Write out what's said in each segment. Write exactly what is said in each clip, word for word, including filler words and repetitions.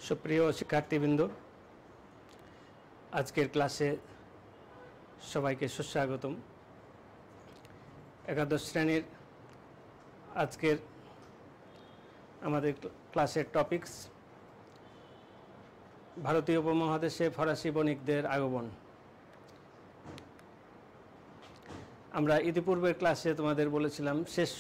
সুপ্রিয় শিক্ষার্থীবৃন্দ, আজকের ক্লাসে সবাইকে সুস্বাগতম। একাদশ শ্রেণীর আজকের আমাদের ক্লাসের টপিকস ভারতীয় উপমহাদেশে ফরাসি বণিকদের আগমন। আমরা ইতিপূর্বের ক্লাসে তোমাদের বলেছিলাম, শেষ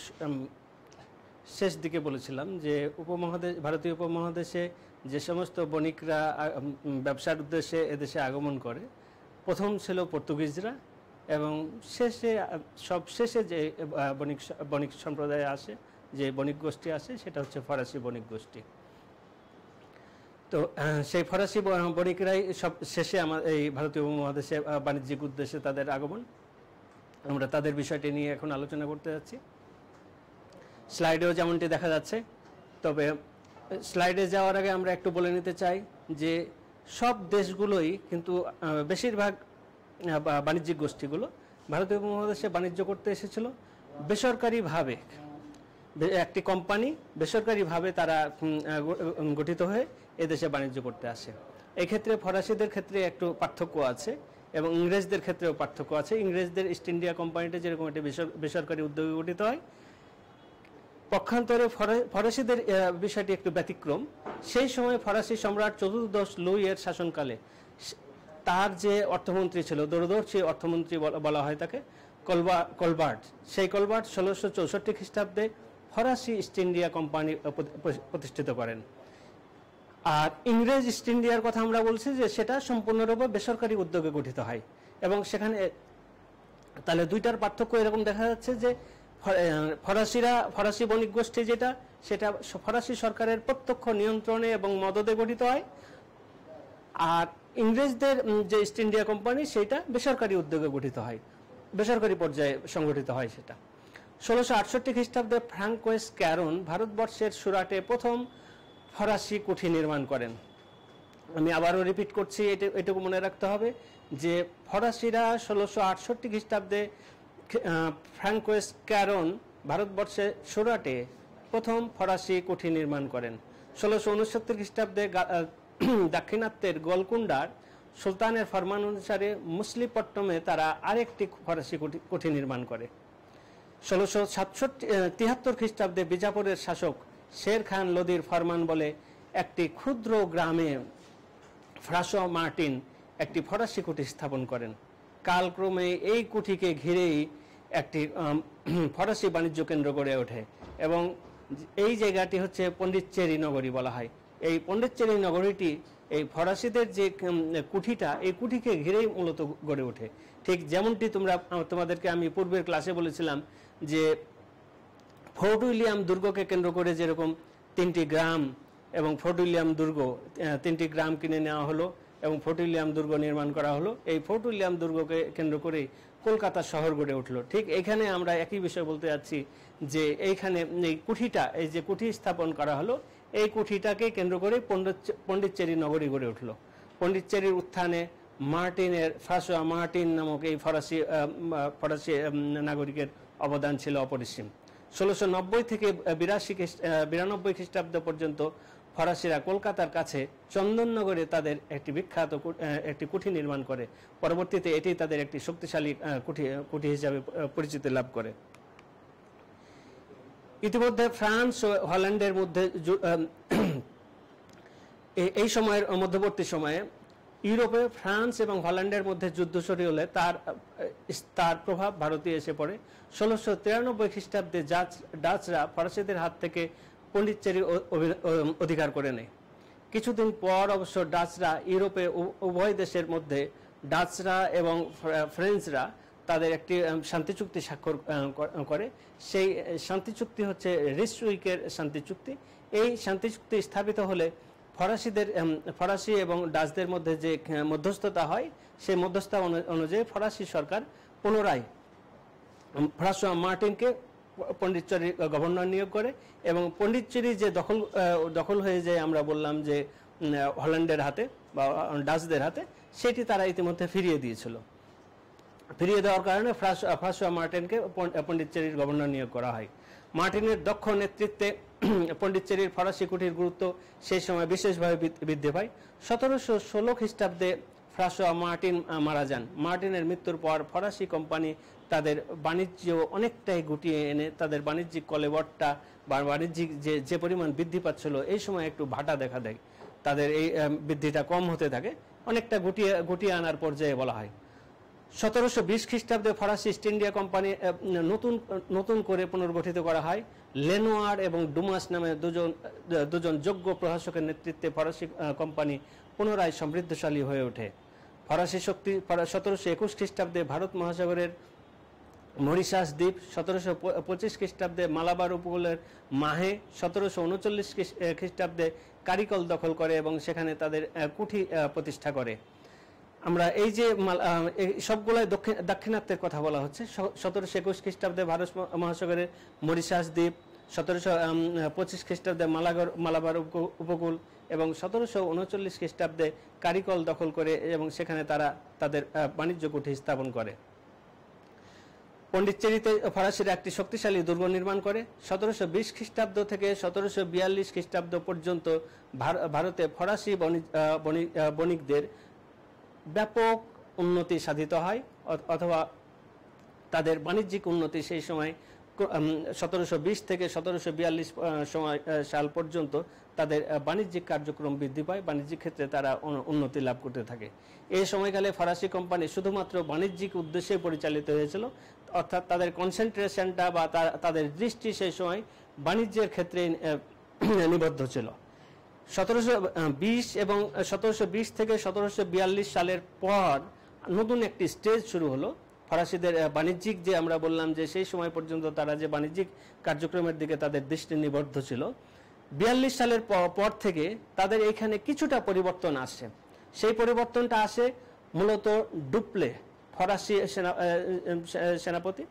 শেষ দিকে বলেছিলাম যে উপমহাদেশ ভারতীয় উপমহাদেশে যে সমস্ত বণিকরা ব্যবসার উদ্দেশ্যে এদেশে আগমন করে, প্রথম ছিল পর্তুগিজরা এবং শেষে সব শেষে যে বণিক বণিক সম্প্রদায় আসে, যে বণিক গোষ্ঠী আসে, সেটা হচ্ছে ফরাসি বণিক গোষ্ঠী। তো সেই ফরাসি বণিকরাই সব শেষে আমার এই ভারতীয় উপমহাদেশে বাণিজ্যিক উদ্দেশ্যে তাদের আগমন। আমরা তাদের বিষয়টি নিয়ে এখন আলোচনা করতে যাচ্ছি। স্লাইডেও যেমনটি দেখা যাচ্ছে, তবে স্লাইডে যাওয়ার আগে আমরা একটু বলে নিতে চাই যে সব দেশগুলোই কিন্তু বেশিরভাগ বাণিজ্যিক গোষ্ঠীগুলো ভারতীয় উপমহাদেশে বাণিজ্য করতে এসেছিল বেসরকারিভাবে। একটি কোম্পানি বেসরকারিভাবে তারা গঠিত হয়ে এদেশে বাণিজ্য করতে আসে। এক্ষেত্রে ফরাসিদের ক্ষেত্রে একটু পার্থক্য আছে এবং ইংরেজদের ক্ষেত্রেও পার্থক্য আছে। ইংরেজদের ইস্ট ইন্ডিয়া কোম্পানিটা যেরকম একটি বেসরকারি উদ্যোগে গঠিত হয়, পক্ষান্তরে ফরাসিদের বিষয়টি একটু ব্যতিক্রম। সেই সময় ফরাসি সম্রাট চতুর্দশ লুইয়ের শাসনকালে তার যে অর্থমন্ত্রী ছিল, দূরদর্শী অর্থমন্ত্রী বলা হয় তাকে, কলবা কলবার্ট, সেই কলবার্ট ষোলোশো চৌষট্টি খ্রিস্টাব্দে ফরাসি ইস্ট ইন্ডিয়া কোম্পানি প্রতিষ্ঠিত করেন। আর ইংরেজ ইস্ট ইন্ডিয়ার কথা আমরা বলছি যে সেটা সম্পূর্ণরূপে বেসরকারি উদ্যোগে গঠিত হয় এবং সেখানে তাহলে দুইটার পার্থক্য এরকম দেখা যাচ্ছে যে ফরাসিরা ফরাসি বণিক গোষ্ঠী যেটা, সেটা ফরাসি সরকারের প্রত্যক্ষ নিয়ন্ত্রণে এবং মদদে গঠিত হয়, আর ইংরেজদের যে ইস্ট ইন্ডিয়া কোম্পানি সেটা বেসরকারি উদ্যোগে গঠিত হয়, বেসরকারি পর্যায়ে সংগঠিত হয় সেটা। ষোলোশো আটষট্টি খ্রিস্টাব্দে ফ্রাঙ্কোয়েস ক্যারন ভারতবর্ষের সুরাটে প্রথম ফরাসি কুঠি নির্মাণ করেন। আমি আবারও রিপিট করছি, এটুকু মনে রাখতে হবে যে ফরাসিরা ষোলোশো আটষট্টি খ্রিস্টাব্দে ফ্রাঙ্কোয়েস ক্যারন ভারতবর্ষে সুরাটে প্রথম ফরাসি কুঠি নির্মাণ করেন। ষোলোশো উনসত্তর খ্রিস্টাব্দে দাক্ষিণাত্যের গোলকুন্ডার সুলতানের ফরমান অনুসারে মুসলিপট্টমে তারা আরেকটি ফরাসি কুঠি নির্মাণ করে। ষোলোশো সাতষট্টি তিয়াত্তর খ্রিস্টাব্দে বিজাপুরের শাসক শের খান লোদির ফরমান বলে একটি ক্ষুদ্র গ্রামে ফ্রাঁসোয়া মার্টিন একটি ফরাসি কুঠি স্থাপন করেন। কালক্রমে এই কুঠিকে ঘিরেই একটি ফরাসি বাণিজ্য কেন্দ্র গড়ে ওঠে এবং এই জায়গাটি হচ্ছে পণ্ডিতচেরি নগরী বলা হয়। এই পণ্ডিতচেরি নগরীটি এই ফরাসিদের যে কুঠিটা, এই কুঠিকে ঘিরেই মূলত গড়ে ওঠে। ঠিক যেমনটি তোমরা তোমাদেরকে আমি পূর্বের ক্লাসে বলেছিলাম যে ফোর্ট উইলিয়াম দুর্গকে কেন্দ্র করে যেরকম তিনটি গ্রাম এবং ফোর্ট উইলিয়াম দুর্গ, তিনটি গ্রাম কিনে নেওয়া হলো এবং ফোর্ট উইলিয়াম দুর্গ নির্মাণ করা হলো। এই ফোর্ট উইলিয়াম দুর্গকে কেন্দ্র করেই কলকাতা শহর গড়ে উঠলো। ঠিক এইখানে আমরা একই বিষয় বলতে যাচ্ছি যে এইখানে এই কুঠিটা, এই যে কুঠি স্থাপন করা হলো, এই কুঠিটাকে কেন্দ্র করে পণ্ডিত পণ্ডিতচেরি নগরী গড়ে উঠলো। পণ্ডিতচেরির উত্থানে মার্টিনের ফ্রাঁসোয়া মার্টিন নামক এই ফরাসি ফরাসি নাগরিকের অবদান ছিল অপরিসীম। ষোলোশো নব্বই থেকে বিরাশি বিরানব্বই খ্রিস্টাব্দ পর্যন্ত ফরাসিরা কলকাতার কাছে চন্দননগরে তাদের একটি বিখ্যাত একটি কুঠি নির্মাণ করে। পরবর্তীতে এটি তাদের একটি শক্তিশালী কুঠি কুঠি হিসাবে পরিচিতি লাভ করে। ইতিমধ্যে ফ্রান্স ও হল্যান্ডের মধ্যে এই সময়ের মধ্যবর্তী সময়ে ইউরোপে ফ্রান্স এবং হল্যান্ডের মধ্যে যুদ্ধ শুরু হলে তার তার প্রভাব ভারতে এসে পড়ে। ষোলোশো তিরানব্বই খ্রিস্টাব্দে ডাচরা ফরাসিদের হাত থেকে পণ্ডিতচেরি অধিকার করে নেয়। কিছুদিন পর অবশ্য ডাচরা ইউরোপে উভয় দেশের মধ্যে ডাচরা এবং ফ্রেঞ্চরা তাদের একটি শান্তি চুক্তি স্বাক্ষর করে। সেই শান্তি চুক্তি হচ্ছে রিসউইকের শান্তি চুক্তি। এই শান্তি চুক্তি স্থাপিত হলে ফরাসিদের ফরাসি এবং ডাচদের মধ্যে যে মধ্যস্থতা হয়, সেই মধ্যস্থতা অনুযায়ী ফরাসি সরকার পুনরায় ফ্রাঁসোয়া মার্টিনকে পণ্ডিতচেরি গভর্নর নিয়োগ করে এবং পণ্ডিতচেরি যে দখল দখল হয়ে যায়, আমরা বললাম যে হল্যান্ডের হাতে বা ডাচদের হাতে, সেটি তারা ইতিমধ্যে ফিরিয়ে দিয়েছিল। ফিরিয়ে দেওয়ার কারণে ফ্রাঁসোয়া মার্টিনকে পণ্ডিতচেরির গভর্নর নিয়োগ করা হয়। মার্টিনের দক্ষ নেতৃত্বে পণ্ডিচেরির ফরাসি কুঠির গুরুত্ব সেই সময় বিশেষভাবে বৃদ্ধি পায়। সতেরোশো ষোলো খ্রিস্টাব্দে ফ্রাঁসোয়া মার্টিন মারা যান। মার্টিনের মৃত্যুর পর ফরাসি কোম্পানি তাদের বাণিজ্য অনেকটাই গুটিয়ে এনে তাদের বাণিজ্যিক কলেবরটা বা বাণিজ্যিক যে যে পরিমাণ বৃদ্ধি পাচ্ছিল এই সময় একটু ভাটা দেখা দেয়, তাদের এই বৃদ্ধিটা কম হতে থাকে, অনেকটা গুটিয়ে গুটিয়ে আনার পর্যায়ে বলা হয়। সতেরোশো বিশ খ্রিস্টাব্দে ফরাসি ইস্ট ইন্ডিয়া কোম্পানি নতুন নতুন করে পুনর্গঠিত করা হয়। লেনোয়ার এবং ডুমাস নামে দুজন দুজন যোগ্য প্রশাসকের নেতৃত্বে ফরাসি কোম্পানি পুনরায় সমৃদ্ধশালী হয়ে ওঠে। ফরাসি শক্তি সতেরোশো একুশ খ্রিস্টাব্দে ভারত মহাসাগরের মরিশাস দ্বীপ, সতেরোশো পঁচিশ খ্রিস্টাব্দে মালাবার উপকূলের মাহে, সতেরোশো উনচল্লিশ খ্রিস্টাব্দে কারিকল দখল করে এবং সেখানে তাদের কুঠি প্রতিষ্ঠা করে। আমরা এই যে সবগুলাই দক্ষিণ দাক্ষিণাত্যের কথা বলা হচ্ছে। সতেরোশো একুশ খ্রিস্টাব্দে ভারত মহাসাগরের মরিশাস দ্বীপ, সতেরোশো পঁচিশ খ্রিস্টাব্দে মালাগর মালাবার উপকূল এবং সতেরোশো উনচল্লিশ খ্রিস্টাব্দে কারিকল দখল করে এবং সেখানে তারা তাদের বাণিজ্য কুঠি স্থাপন করে। পণ্ডিচেরিতে ফরাসিরা একটি শক্তিশালী দুর্গ নির্মাণ করে। সতেরোশো বিশ খ্রিস্টাব্দ থেকে সতেরোশো বিয়াল্লিশ খ্রিস্টাব্দ পর্যন্ত ভারতে ফরাসি বণিকদের ব্যাপক উন্নতি সাধিত হয় অথবা তাদের বাণিজ্যিক উন্নতি সেই সময় সতেরোশো বিশ থেকে সতেরোশো বিয়াল্লিশ সময় সাল পর্যন্ত তাদের বাণিজ্যিক কার্যক্রম বৃদ্ধি পায়, বাণিজ্যিক ক্ষেত্রে তারা উন্নতি লাভ করতে থাকে। এই সময়কালে ফরাসি কোম্পানি শুধুমাত্র বাণিজ্যিক উদ্দেশ্যে পরিচালিত হয়েছিল, অর্থাৎ তাদের কনসেন্ট্রেশনটা বা তাদের দৃষ্টি সেই সময় বাণিজ্যের ক্ষেত্রে নিবদ্ধ ছিল। সতেরোশো বিশ এবং সতেরোশো বিশ থেকে সতেরোশো বিয়াল্লিশ সালের পর নতুন একটি স্টেজ শুরু হলো। ফরাসিদের বাণিজ্যিক যে আমরা বললাম যে সেই সময় পর্যন্ত তারা যে বাণিজ্যিক কার্যক্রমের দিকে তাদের দৃষ্টি নিবদ্ধ ছিল, বিয়াল্লিশ সালের পর থেকে তাদের এখানে কিছুটা পরিবর্তন আসে। সেই পরিবর্তনটা আসে মূলত ডুপ্লে, ফরাসি সেনা সেনাপতি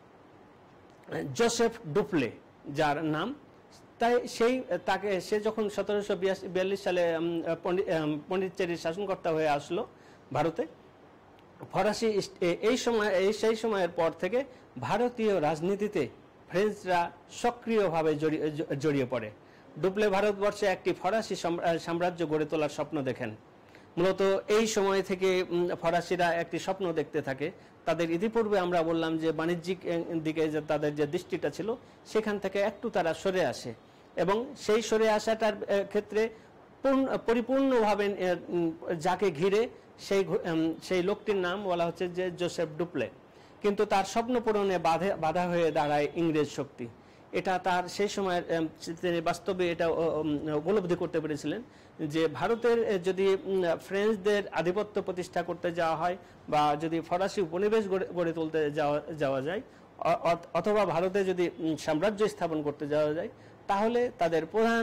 জোসেফ ডুপ্লে যার নাম, তাই সেই তাকে সে যখন সতেরোশো বিয়াল্লিশ সালে পণ্ডিচেরির শাসনকর্তা হয়ে আসলো ভারতে, ফরাসি এই সময় এই সেই সময়ের পর থেকে ভারতীয় রাজনীতিতে ফ্রেঞ্চরা সক্রিয়ভাবে জড়িয়ে পড়ে। ডুপ্লে ভারতবর্ষে একটি ফরাসি সাম্রাজ্য গড়ে তোলার স্বপ্ন দেখেন। মূলত এই সময় থেকে ফরাসিরা একটি স্বপ্ন দেখতে থাকে। তাদের ইতিপূর্বে আমরা বললাম যে বাণিজ্যিক দিকে যে তাদের যে দৃষ্টিটা ছিল সেখান থেকে একটু তারা সরে আসে এবং সেই সরে আসাটার ক্ষেত্রে পরিপূর্ণভাবে যাকে ঘিরে সেই সেই লোকটির নাম বলা হচ্ছে যে জোসেফ ডুপ্লে, কিন্তু তার স্বপ্ন পূরণে বাধা বাধা হয়ে দাঁড়ায় ইংরেজ শক্তি। এটা তার সেই সময়ের তিনি বাস্তবে এটা উপলব্ধি করতে পেরেছিলেন যে ভারতের যদি ফ্রেঞ্চদের আধিপত্য প্রতিষ্ঠা করতে যাওয়া হয় বা যদি ফরাসি উপনিবেশ গড়ে তুলতে যাওয়া যাওয়া যায় অথবা ভারতে যদি সাম্রাজ্য স্থাপন করতে যাওয়া যায়, তাহলে তাদের প্রধান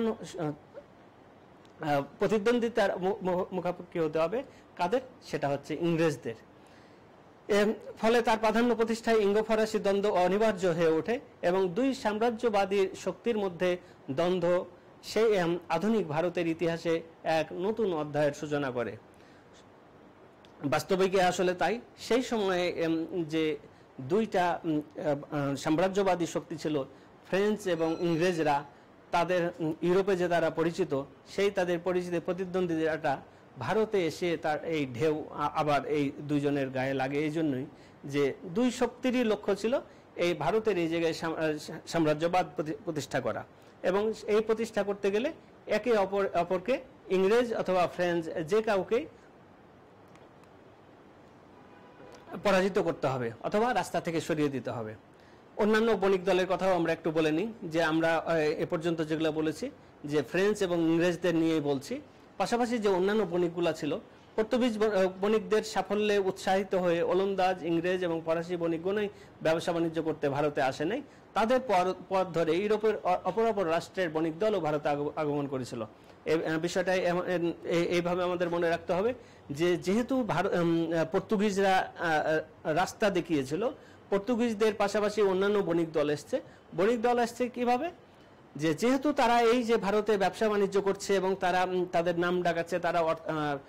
প্রতিদ্বন্দ্বিতার মুখোমুখি হতে হবে কাদের? সেটা হচ্ছে ইংরেজদের। ফলে তার প্রাধান্য প্রতিষ্ঠায় ইঙ্গো ফরাসি দ্বন্দ্ব অনিবার্য হয়ে ওঠে এবং দুই সাম্রাজ্যবাদী শক্তির মধ্যে দ্বন্দ্ব সেই আধুনিক ভারতের ইতিহাসে এক নতুন অধ্যায়ের সূচনা করে। বাস্তবিকে আসলে তাই। সেই সময়ে যে দুইটা সাম্রাজ্যবাদী শক্তি ছিল ফ্রেঞ্চ এবং ইংরেজরা, তাদের ইউরোপে যে তারা পরিচিত সেই তাদের পরিচিত প্রতিদ্বন্দ্বিতাটা ভারতে এসে তার এই ঢেউ আবার এই দুইজনের গায়ে লাগে। এই জন্যই যে দুই শক্তিরই লক্ষ্য ছিল এই ভারতের এই জায়গায় সাম্রাজ্যবাদ প্রতিষ্ঠা করা এবং এই প্রতিষ্ঠা করতে গেলে একে অপর অপরকে ইংরেজ অথবা ফ্রেঞ্চ যে কাউকে পরাজিত করতে হবে অথবা রাস্তা থেকে সরিয়ে দিতে হবে। অন্যান্য বণিক দলের কথাও আমরা একটু বলে নিই যে আমরা এ পর্যন্ত যেগুলো বলেছি যে ফ্রেঞ্চ এবং ইংরেজদের নিয়েই বলছি, পাশাপাশি যে অন্যান্য বণিকগুলো ছিল পর্তুগিজ বণিকদের সাফল্যে উৎসাহিত হয়ে ওলন্দাজ, ইংরেজ এবং ফরাসি বণিকগণই ব্যবসা বাণিজ্য করতে ভারতে আসে নাই। তাদের পথ ধরে ইউরোপের অপর অপর রাষ্ট্রের বণিক দলও ভারতে আগমন করেছিল। এই বিষয়টা এইভাবে আমাদের মনে রাখতে হবে যে যেহেতু পর্তুগিজরা রাস্তা দেখিয়েছিল, পর্তুগিজদের পাশাপাশি অন্যান্য বণিক দল এসছে। বণিক দল আসছে কিভাবে? যে যেহেতু তারা এই যে ভারতে ব্যবসা বাণিজ্য করছে এবং তারা তাদের নাম ডাকাচ্ছে, তারা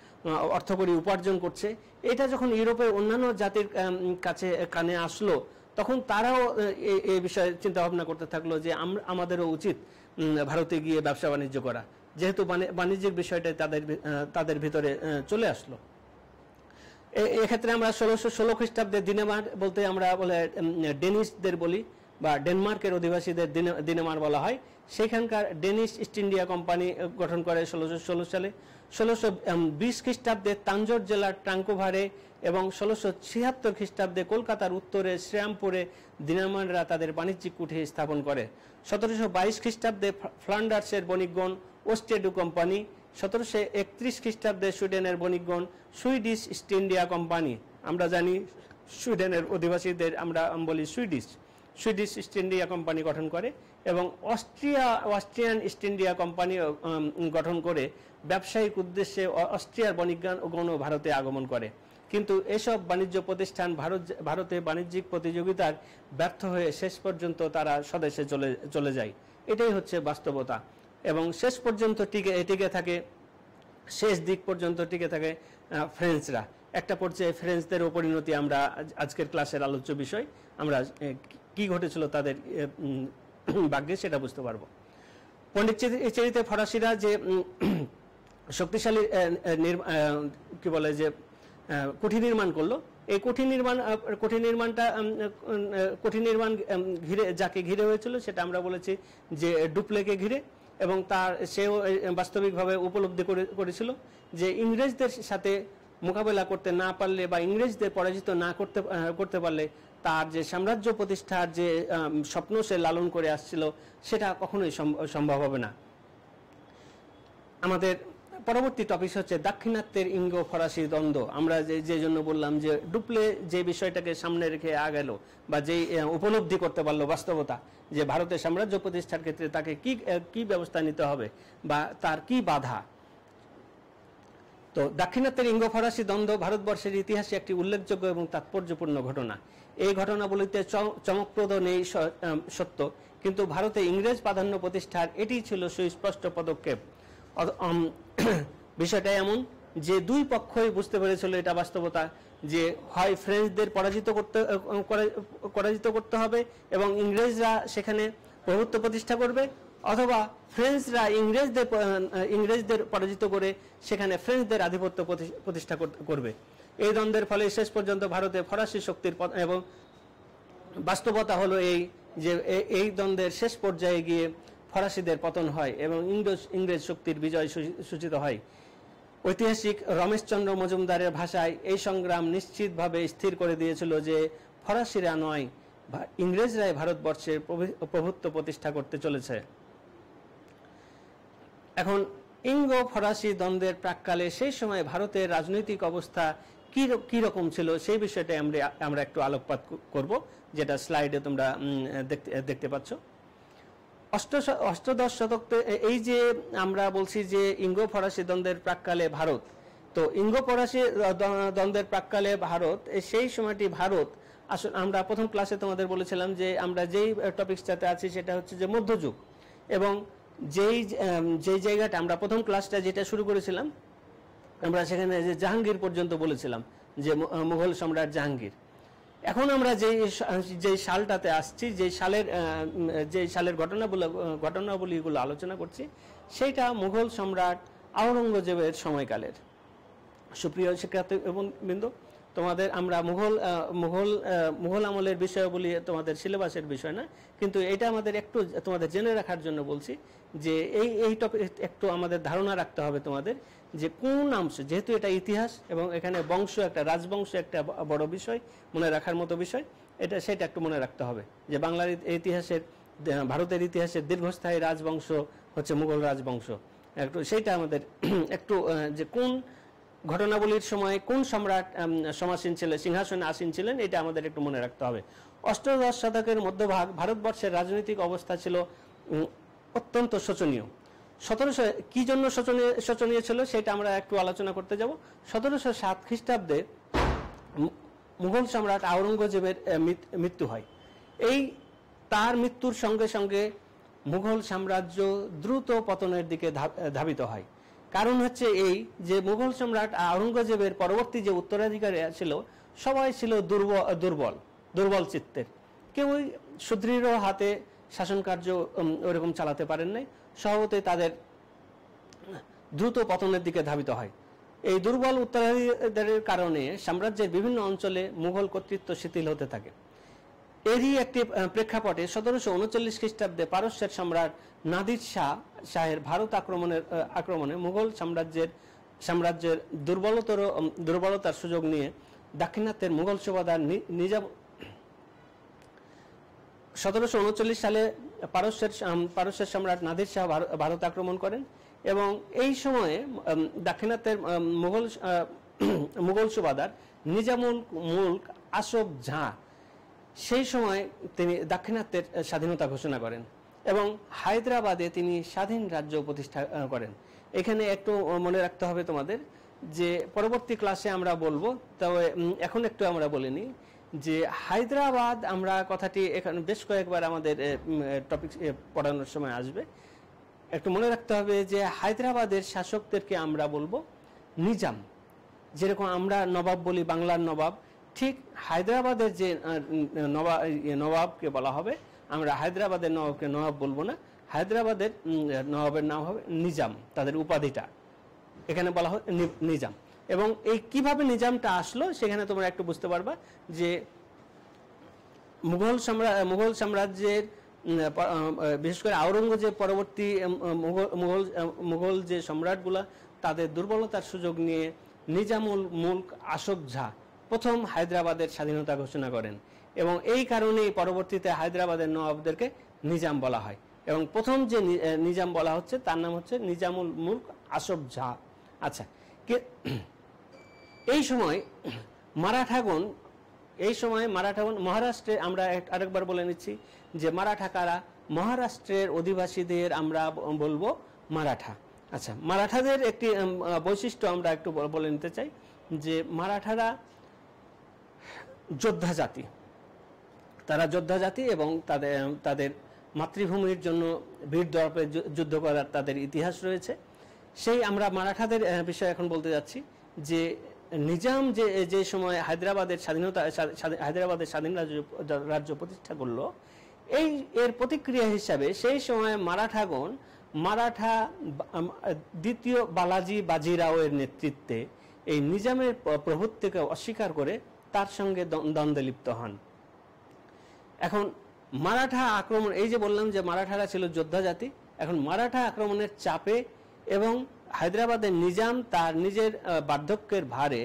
অর্থকরী উপার্জন করছে, এটা যখন ইউরোপের অন্যান্য জাতির কাছে কানে আসলো তখন তারাও এই বিষয়ে চিন্তা ভাবনা করতে থাকলো যে আমাদেরও উচিত ভারতে গিয়ে ব্যবসা বাণিজ্য করা, যেহেতু বাণিজ্যিক বিষয়টাই তাদের তাদের ভিতরে চলে আসলো। এক্ষেত্রে আমরা ষোলোশো ষোলো খ্রিস্টাব্দে দিনেমার বলতে আমরা বলে ডেনিশদের বলি বা ডেনমার্কের অধিবাসীদের দিনেমার বলা হয়। সেখানকার ডেনিশ ইস্ট ইন্ডিয়া কোম্পানি গঠন করে ষোলোশো ষোলো সালে। ষোলোশো বিশ খ্রিস্টাব্দে তাঞ্জোর জেলার ট্রাঙ্কোভারে এবং ষোলোশো ছিয়াত্তর খ্রিস্টাব্দে কলকাতার উত্তরে শ্রীরামপুরে দিনেমাররা তাদের বাণিজ্যিক কুঠি স্থাপন করে। সতেরোশো বাইশ খ্রিস্টাব্দে ফ্লান্ডার্সের বণিকগণ ওস্টেডু কোম্পানি, সতেরোশো একত্রিশ খ্রিস্টাব্দে সুইডেনের বণিকগণ সুইডিশ ইস্ট ইন্ডিয়া কোম্পানি, আমরা জানি সুইডেনের অধিবাসীদের আমরা বলি Swedish, Swedish East India company গঠন করে এবং Austria Austrian East India company গঠন করে ব্যবসায়িক উদ্দেশ্যে অস্ট্রিয়ার বণিকগণও ভারতে আগমন করে। কিন্তু এসব বাণিজ্য প্রতিষ্ঠান ভারত ভারতে বাণিজ্যিক প্রতিযোগিতার ব্যর্থ হয়ে শেষ পর্যন্ত তারা স্বদেশে চলে চলে যায়। এটাই হচ্ছে বাস্তবতা। এবং শেষ পর্যন্ত টিকে টিকে থাকে শেষ দিক পর্যন্ত টিকে থাকে ফ্রেঞ্চরা। একটা পর্যায়ে ফ্রেঞ্চদের পরিণতি আমরা আজকের ক্লাসের আলোচ্য বিষয়, আমরা কি ঘটেছিল তাদের ভাগ্যে সেটা বুঝতে পারবো। পন্ডিচেরিতে ফরাসিরা যে শক্তিশালী কি বলে যে কুঠি নির্মাণ করলো, এই কুঠি নির্মাণ কুঠি নির্মাণটা কুঠি নির্মাণ ঘিরে যাকে ঘিরে হয়েছিল সেটা আমরা বলেছি যে ডুপ্লেকে ঘিরে, এবং তার সেও বাস্তবিকভাবে উপলব্ধি করেছিল যে ইংরেজদের সাথে মোকাবেলা করতে না পারলে বা ইংরেজদের পরাজিত না করতে করতে পারলে তার যে সাম্রাজ্য প্রতিষ্ঠার যে স্বপ্ন সে লালন করে আসছিল সেটা কখনোই সম্ভব হবে না। আমাদের পরবর্তী টপিক হচ্ছে দাক্ষিণাত্যের ইঙ্গো ফরাসি দ্বন্দ্ব। আমরা যে যে জন্য বললাম যে ডুপ্লে যে বিষয়টাকে সামনে রেখে আগেলো বা যেই উপলব্ধি করতে পারলো বাস্তবতা যে ভারতের সাম্রাজ্য প্রতিষ্ঠার ক্ষেত্রে তাকে কি কি ব্যবস্থা নিতে হবে বা তার কি বাধা। তো দাক্ষিণাত্যের ইঙ্গো ফরাসি দ্বন্দ্ব ভারতবর্ষের ইতিহাসে একটি উল্লেখযোগ্য এবং তাৎপর্যপূর্ণ ঘটনা। এই ঘটনাবলিতে চমকপ্রদ নেই সত্য, কিন্তু ভারতে ইংরেজ প্রাধান্য প্রতিষ্ঠার এটি ছিল সুস্পষ্ট পদক্ষেপ। বিষয়টা এমন যে দুই পক্ষই বুঝতে পেরেছিল এটা বাস্তবতা যে হয় ফ্রেঞ্চদের পরাজিত করতে পরাজিত করতে হবে এবং ইংরেজরা সেখানে প্রভুত্ব প্রতিষ্ঠা করবে, অথবা ফ্রেঞ্চরা ইংরেজদের ইংরেজদের পরাজিত করে সেখানে ফ্রেঞ্চদের আধিপত্য প্রতিষ্ঠা করবে। এই দ্বন্দ্বের ফলে শেষ পর্যন্ত ভারতে ফরাসি শক্তির এবং বাস্তবতা হলো এই যে এই দ্বন্দ্বের শেষ পর্যায়ে গিয়ে ফরাসিদের পতন হয় এবং ইংরেজ ইংরেজ শক্তির বিজয় সূচিত হয়। ঐতিহাসিক রমেশচন্দ্র মজুমদারের ভাষায় এই সংগ্রাম নিশ্চিতভাবে স্থির করে দিয়েছিল যে ফরাসিরা নয়, ইংরেজরাই ভারতবর্ষে প্রভুত্ব প্রতিষ্ঠা করতে চলেছে। এখন ইঙ্গো ফরাসি দ্বন্দ্বের প্রাক্কালে সেই সময় ভারতের রাজনৈতিক অবস্থা কি কি রকম ছিল সেই বিষয়টা আমরা আমরা একটু আলোকপাত করব, যেটা স্লাইডে তোমরা দেখতে দেখতে পাচ্ছ। অষ্টদশ শতক, এই যে আমরা বলছি যে ইঙ্গো ফরাসি দ্বন্দ্বের প্রাক্কালে ভারত, তো ইঙ্গো ফরাসি দ্বন্দ্বের প্রাক্কালে ভারত, সেই সময়টি ভারত আসলে আমরা প্রথম ক্লাসে তোমাদের বলেছিলাম যে আমরা যেই টপিকসটাতে আছি সেটা হচ্ছে যে মধ্যযুগ, এবং যেই যেই জায়গাটা আমরা প্রথম ক্লাসটা যেটা শুরু করেছিলাম আমরা সেখানে যে জাহাঙ্গীর পর্যন্ত বলেছিলাম যে মুঘল সম্রাট জাহাঙ্গীর। এখন আমরা যেই যেই সালটাতে আসছি, যেই সালের যেই সালের ঘটনাগুলো ঘটনাবলীগুলো আলোচনা করছি সেইটা মুঘল সম্রাট আওরঙ্গজেবের সময়কালের। সুপ্রিয় শিক্ষার্থী এবং বৃন্দ, তোমাদের আমরা মুঘল মুঘল মুঘল আমলের বিষয়াবলী তোমাদের সিলেবাসের বিষয় না, কিন্তু এটা আমাদের একটু তোমাদের জেনে রাখার জন্য বলছি যে এই এই টপিক একটু আমাদের ধারণা রাখতে হবে তোমাদের যে কোন অংশ, যেহেতু এটা ইতিহাস এবং এখানে বংশ একটা রাজবংশ একটা বড় বিষয়, মনে রাখার মতো বিষয়, এটা সেটা একটু মনে রাখতে হবে যে বাংলার ইতিহাসের ভারতের ইতিহাসের দীর্ঘস্থায়ী রাজবংশ হচ্ছে মুঘল রাজবংশ। একটু সেইটা আমাদের একটু যে কোন ঘটনাবলীর সময় কোন সম্রাট সমাসীন ছিলেন, সিংহাসনে আসীন ছিলেন, এটা আমাদের একটু মনে রাখতে হবে। অষ্টদশ শতকের মধ্যভাগ ভারতবর্ষের রাজনৈতিক অবস্থা ছিল অত্যন্ত শোচনীয়। সতেরোশো কি জন্য শোচনীয় শোচনীয় ছিল সেটা আমরা একটু আলোচনা করতে যাব। সতেরোশো সাত খ্রিস্টাব্দে মুঘল সম্রাট আওরঙ্গজেবের মৃত্যু হয়। এই তার মৃত্যুর সঙ্গে সঙ্গে মুঘল সাম্রাজ্য দ্রুত পতনের দিকে ধাবিত হয়। কারণ হচ্ছে এই যে মুঘল সম্রাট আওরঙ্গজেবের পরবর্তী যে উত্তরাধিকারী ছিল সবাই ছিল দুর্বল দুর্বল দুর্বল চিত্তের, কেউই সুদৃঢ় হাতে শাসন কার্য ওরকম চালাতে পারেন নাই, স্বভাবতই তাদের দ্রুত পতনের দিকে ধাবিত হয়। এই দুর্বল উত্তরাধিকারের কারণে সাম্রাজ্যের বিভিন্ন অঞ্চলে মুঘল কর্তৃত্ব শিথিল হতে থাকে। এরই একটি প্রেক্ষাপটে সতেরোশো উনচল্লিশ খ্রিস্টাব্দে পারস্যের সম্রাট নাদির শাহ শাহের ভারত আক্রমণের আক্রমণে মুঘল সাম্রাজ্যের সাম্রাজ্যের দুর্বলতর দুর্বলতার সুযোগ নিয়ে দাক্ষিণাত্যের মুঘল সুবাদার নিজাম সতেরোশো উনচল্লিশ সালে পারস্যের পারস্যের সম্রাট নাদির শাহ ভারত আক্রমণ করেন এবং এই সময়ে দাক্ষিণাত্যের মুঘল মুঘল সুবাদার নিজামুল মুলক আসফ ঝা সেই সময় তিনি দাক্ষিণাত্যের স্বাধীনতা ঘোষণা করেন এবং হায়দ্রাবাদে তিনি স্বাধীন রাজ্য প্রতিষ্ঠা করেন। এখানে একটু মনে রাখতে হবে তোমাদের যে পরবর্তী ক্লাসে আমরা বলবো, তবে এখন একটু আমরা বলে নিই যে হায়দ্রাবাদ, আমরা কথাটি এখানে বেশ কয়েকবার আমাদের টপিক পড়ানোর সময় আসবে। একটু মনে রাখতে হবে যে হায়দ্রাবাদের শাসকদেরকে আমরা বলবো নিজাম, যেরকম আমরা নবাব বলি বাংলার নবাব, ঠিক হায়দ্রাবাদের যে নবাব নবাবকে বলা হবে, আমরা হায়দ্রাবাদের নবাবকে নবাব বলবো না, হায়দ্রাবাদের নবাবের নাম হবে নিজাম, তাদের উপাধিটা এখানে বলা হয় নিজাম। এবং এই কিভাবে নিজামটা আসলো সেখানে তোমরা একটু বুঝতে পারবা যে মুঘল সম্রাট মুঘল সাম্রাজ্যের বিশেষ করে আওরঙ্গজেব পরবর্তী মুঘল মুঘল যে সম্রাটগুলা তাদের দুর্বলতার সুযোগ নিয়ে নিজামুল মুলক আসফ ঝা প্রথম হায়দ্রাবাদের স্বাধীনতা ঘোষণা করেন এবং এই কারণেই পরবর্তীতে হায়দ্রাবাদের নবাবদেরকে নিজাম বলা হয় এবং প্রথম যে নিজাম বলা হচ্ছে তার নাম হচ্ছে নিজামুল মুলক আসফ ঝা। আচ্ছা, এই সময় মারাঠাগণ এই সময় মারাঠাগণ মহারাষ্ট্রে, আমরা আরেকবার বলে নিচ্ছি যে মারাঠা কারা, মহারাষ্ট্রের অধিবাসীদের আমরা বলবো মারাঠা। আচ্ছা, মারাঠাদের একটি বৈশিষ্ট্য আমরা একটু বলে নিতে চাই যে মারাঠারা যোদ্ধা জাতি, তারা যোদ্ধা জাতি এবং তাদের তাদের মাতৃভূমির জন্য বীর দর্পে যুদ্ধ করার তাদের ইতিহাস রয়েছে। সেই আমরা মারাঠাদের বিষয়ে এখন বলতে যাচ্ছি যে নিজাম যে যে সময় হায়দ্রাবাদের স্বাধীনতা হায়দ্রাবাদের স্বাধীন রাজ্য রাজ্য প্রতিষ্ঠা করলো, এই এর প্রতিক্রিয়া হিসাবে সেই সময় মারাঠাগণ মারাঠা দ্বিতীয় বালাজি বাজিরাওয়ের নেতৃত্বে এই নিজামের প্রভুত্বকে অস্বীকার করে তার সঙ্গে দ্বন্দ্বে লিপ্ত হন। এখন মারাঠা আক্রমণ, এই যে বললাম যে মারাঠারা ছিল যোদ্ধা জাতি, এখন মারাঠা আক্রমণের চাপে এবং হায়দ্রাবাদের নিজাম তার নিজের বার্ধক্যের ভারে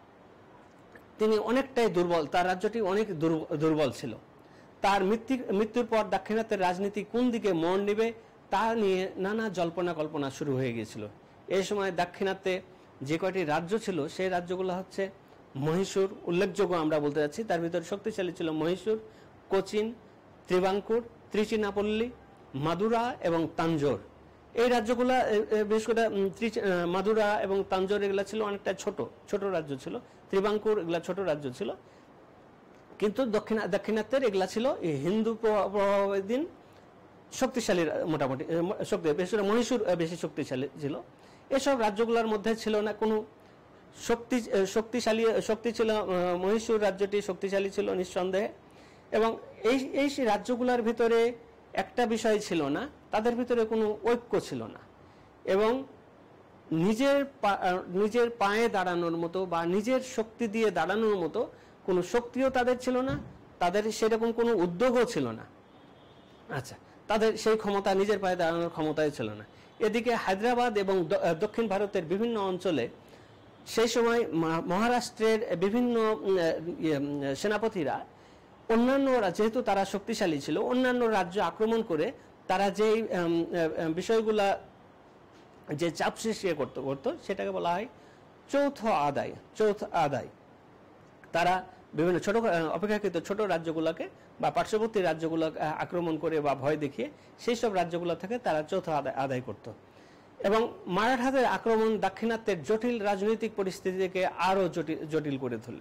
তিনি অনেকটাই দুর্বল, তার রাজ্যটি অনেক দুর্বল ছিল। তার মৃত্যু মৃত্যুর পর দাক্ষিণাত্যের রাজনীতি কোন দিকে মোড় নেবে তা নিয়ে নানা জল্পনা কল্পনা শুরু হয়ে গিয়েছিল। এই সময় দাক্ষিণাত্যে যে কয়টি রাজ্য ছিল সেই রাজ্যগুলো হচ্ছে মহীশূর, উল্লেখযোগ্য আমরা বলতে যাচ্ছি, তার ভিতরে শক্তিশালী ছিল মহীশূর, কোচিন, ত্রিবাঙ্কুর, ত্রিচিনাপল্লী, মাদুরা এবং তাঞ্জোর। এই রাজ্যগুলা বিশেষ করে মাদুরা এবং তাঞ্জোর এগুলা ছিল অনেকটা ছোট ছোট রাজ্য ছিল, ত্রিবাঙ্কুর এগুলা ছোট রাজ্য ছিল, কিন্তু দক্ষিণ দাক্ষিণাত্যের এগুলা ছিল হিন্দু প্রভাবাধীন শক্তিশালী, মোটামুটি শক্তি, বিশেষ করে মহীশূর বেশি শক্তিশালী ছিল। এসব রাজ্যগুলোর মধ্যে ছিল না কোনো শক্তি শক্তিশালী শক্তি ছিল, মহীশূর রাজ্যটি শক্তিশালী ছিল নিঃসন্দেহে, এবং এই এই রাজ্যগুলোর ভিতরে একটা বিষয় ছিল না, তাদের ভিতরে কোনো ঐক্য ছিল না এবং নিজের নিজের পায়ে দাঁড়ানোর মতো বা নিজের শক্তি দিয়ে দাঁড়ানোর মতো কোনো শক্তিও তাদের ছিল না, তাদের সেরকম কোনো উদ্যোগও ছিল না। আচ্ছা, তাদের সেই ক্ষমতা, নিজের পায়ে দাঁড়ানোর ক্ষমতাই ছিল না। এদিকে হায়দ্রাবাদ এবং দক্ষিণ ভারতের বিভিন্ন অঞ্চলে সেই সময় মহারাষ্ট্রের বিভিন্ন সেনাপতিরা অন্যান্যরা, যেহেতু তারা শক্তিশালী ছিল, অন্যান্য রাজ্য আক্রমণ করে তারা যেই বিষয়গুলা যে চাপ সৃষ্টি করতে করতো সেটাকে বলা হয় চৌথ আদায় চৌথ আদায় তারা বিভিন্ন ছোট অপেক্ষাকৃত ছোট রাজ্যগুলোকে বা পার্শ্ববর্তী রাজ্যগুলো আক্রমণ করে বা ভয় দেখিয়ে সেই সব রাজ্যগুলো থেকে তারা চৌথ আদায় আদায় করত এবং মারাঠাদের আক্রমণ দাক্ষিণাত্যের জটিল রাজনৈতিক পরিস্থিতিকে আরো জটিল জটিল করে তুলল।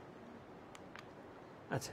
আচ্ছা,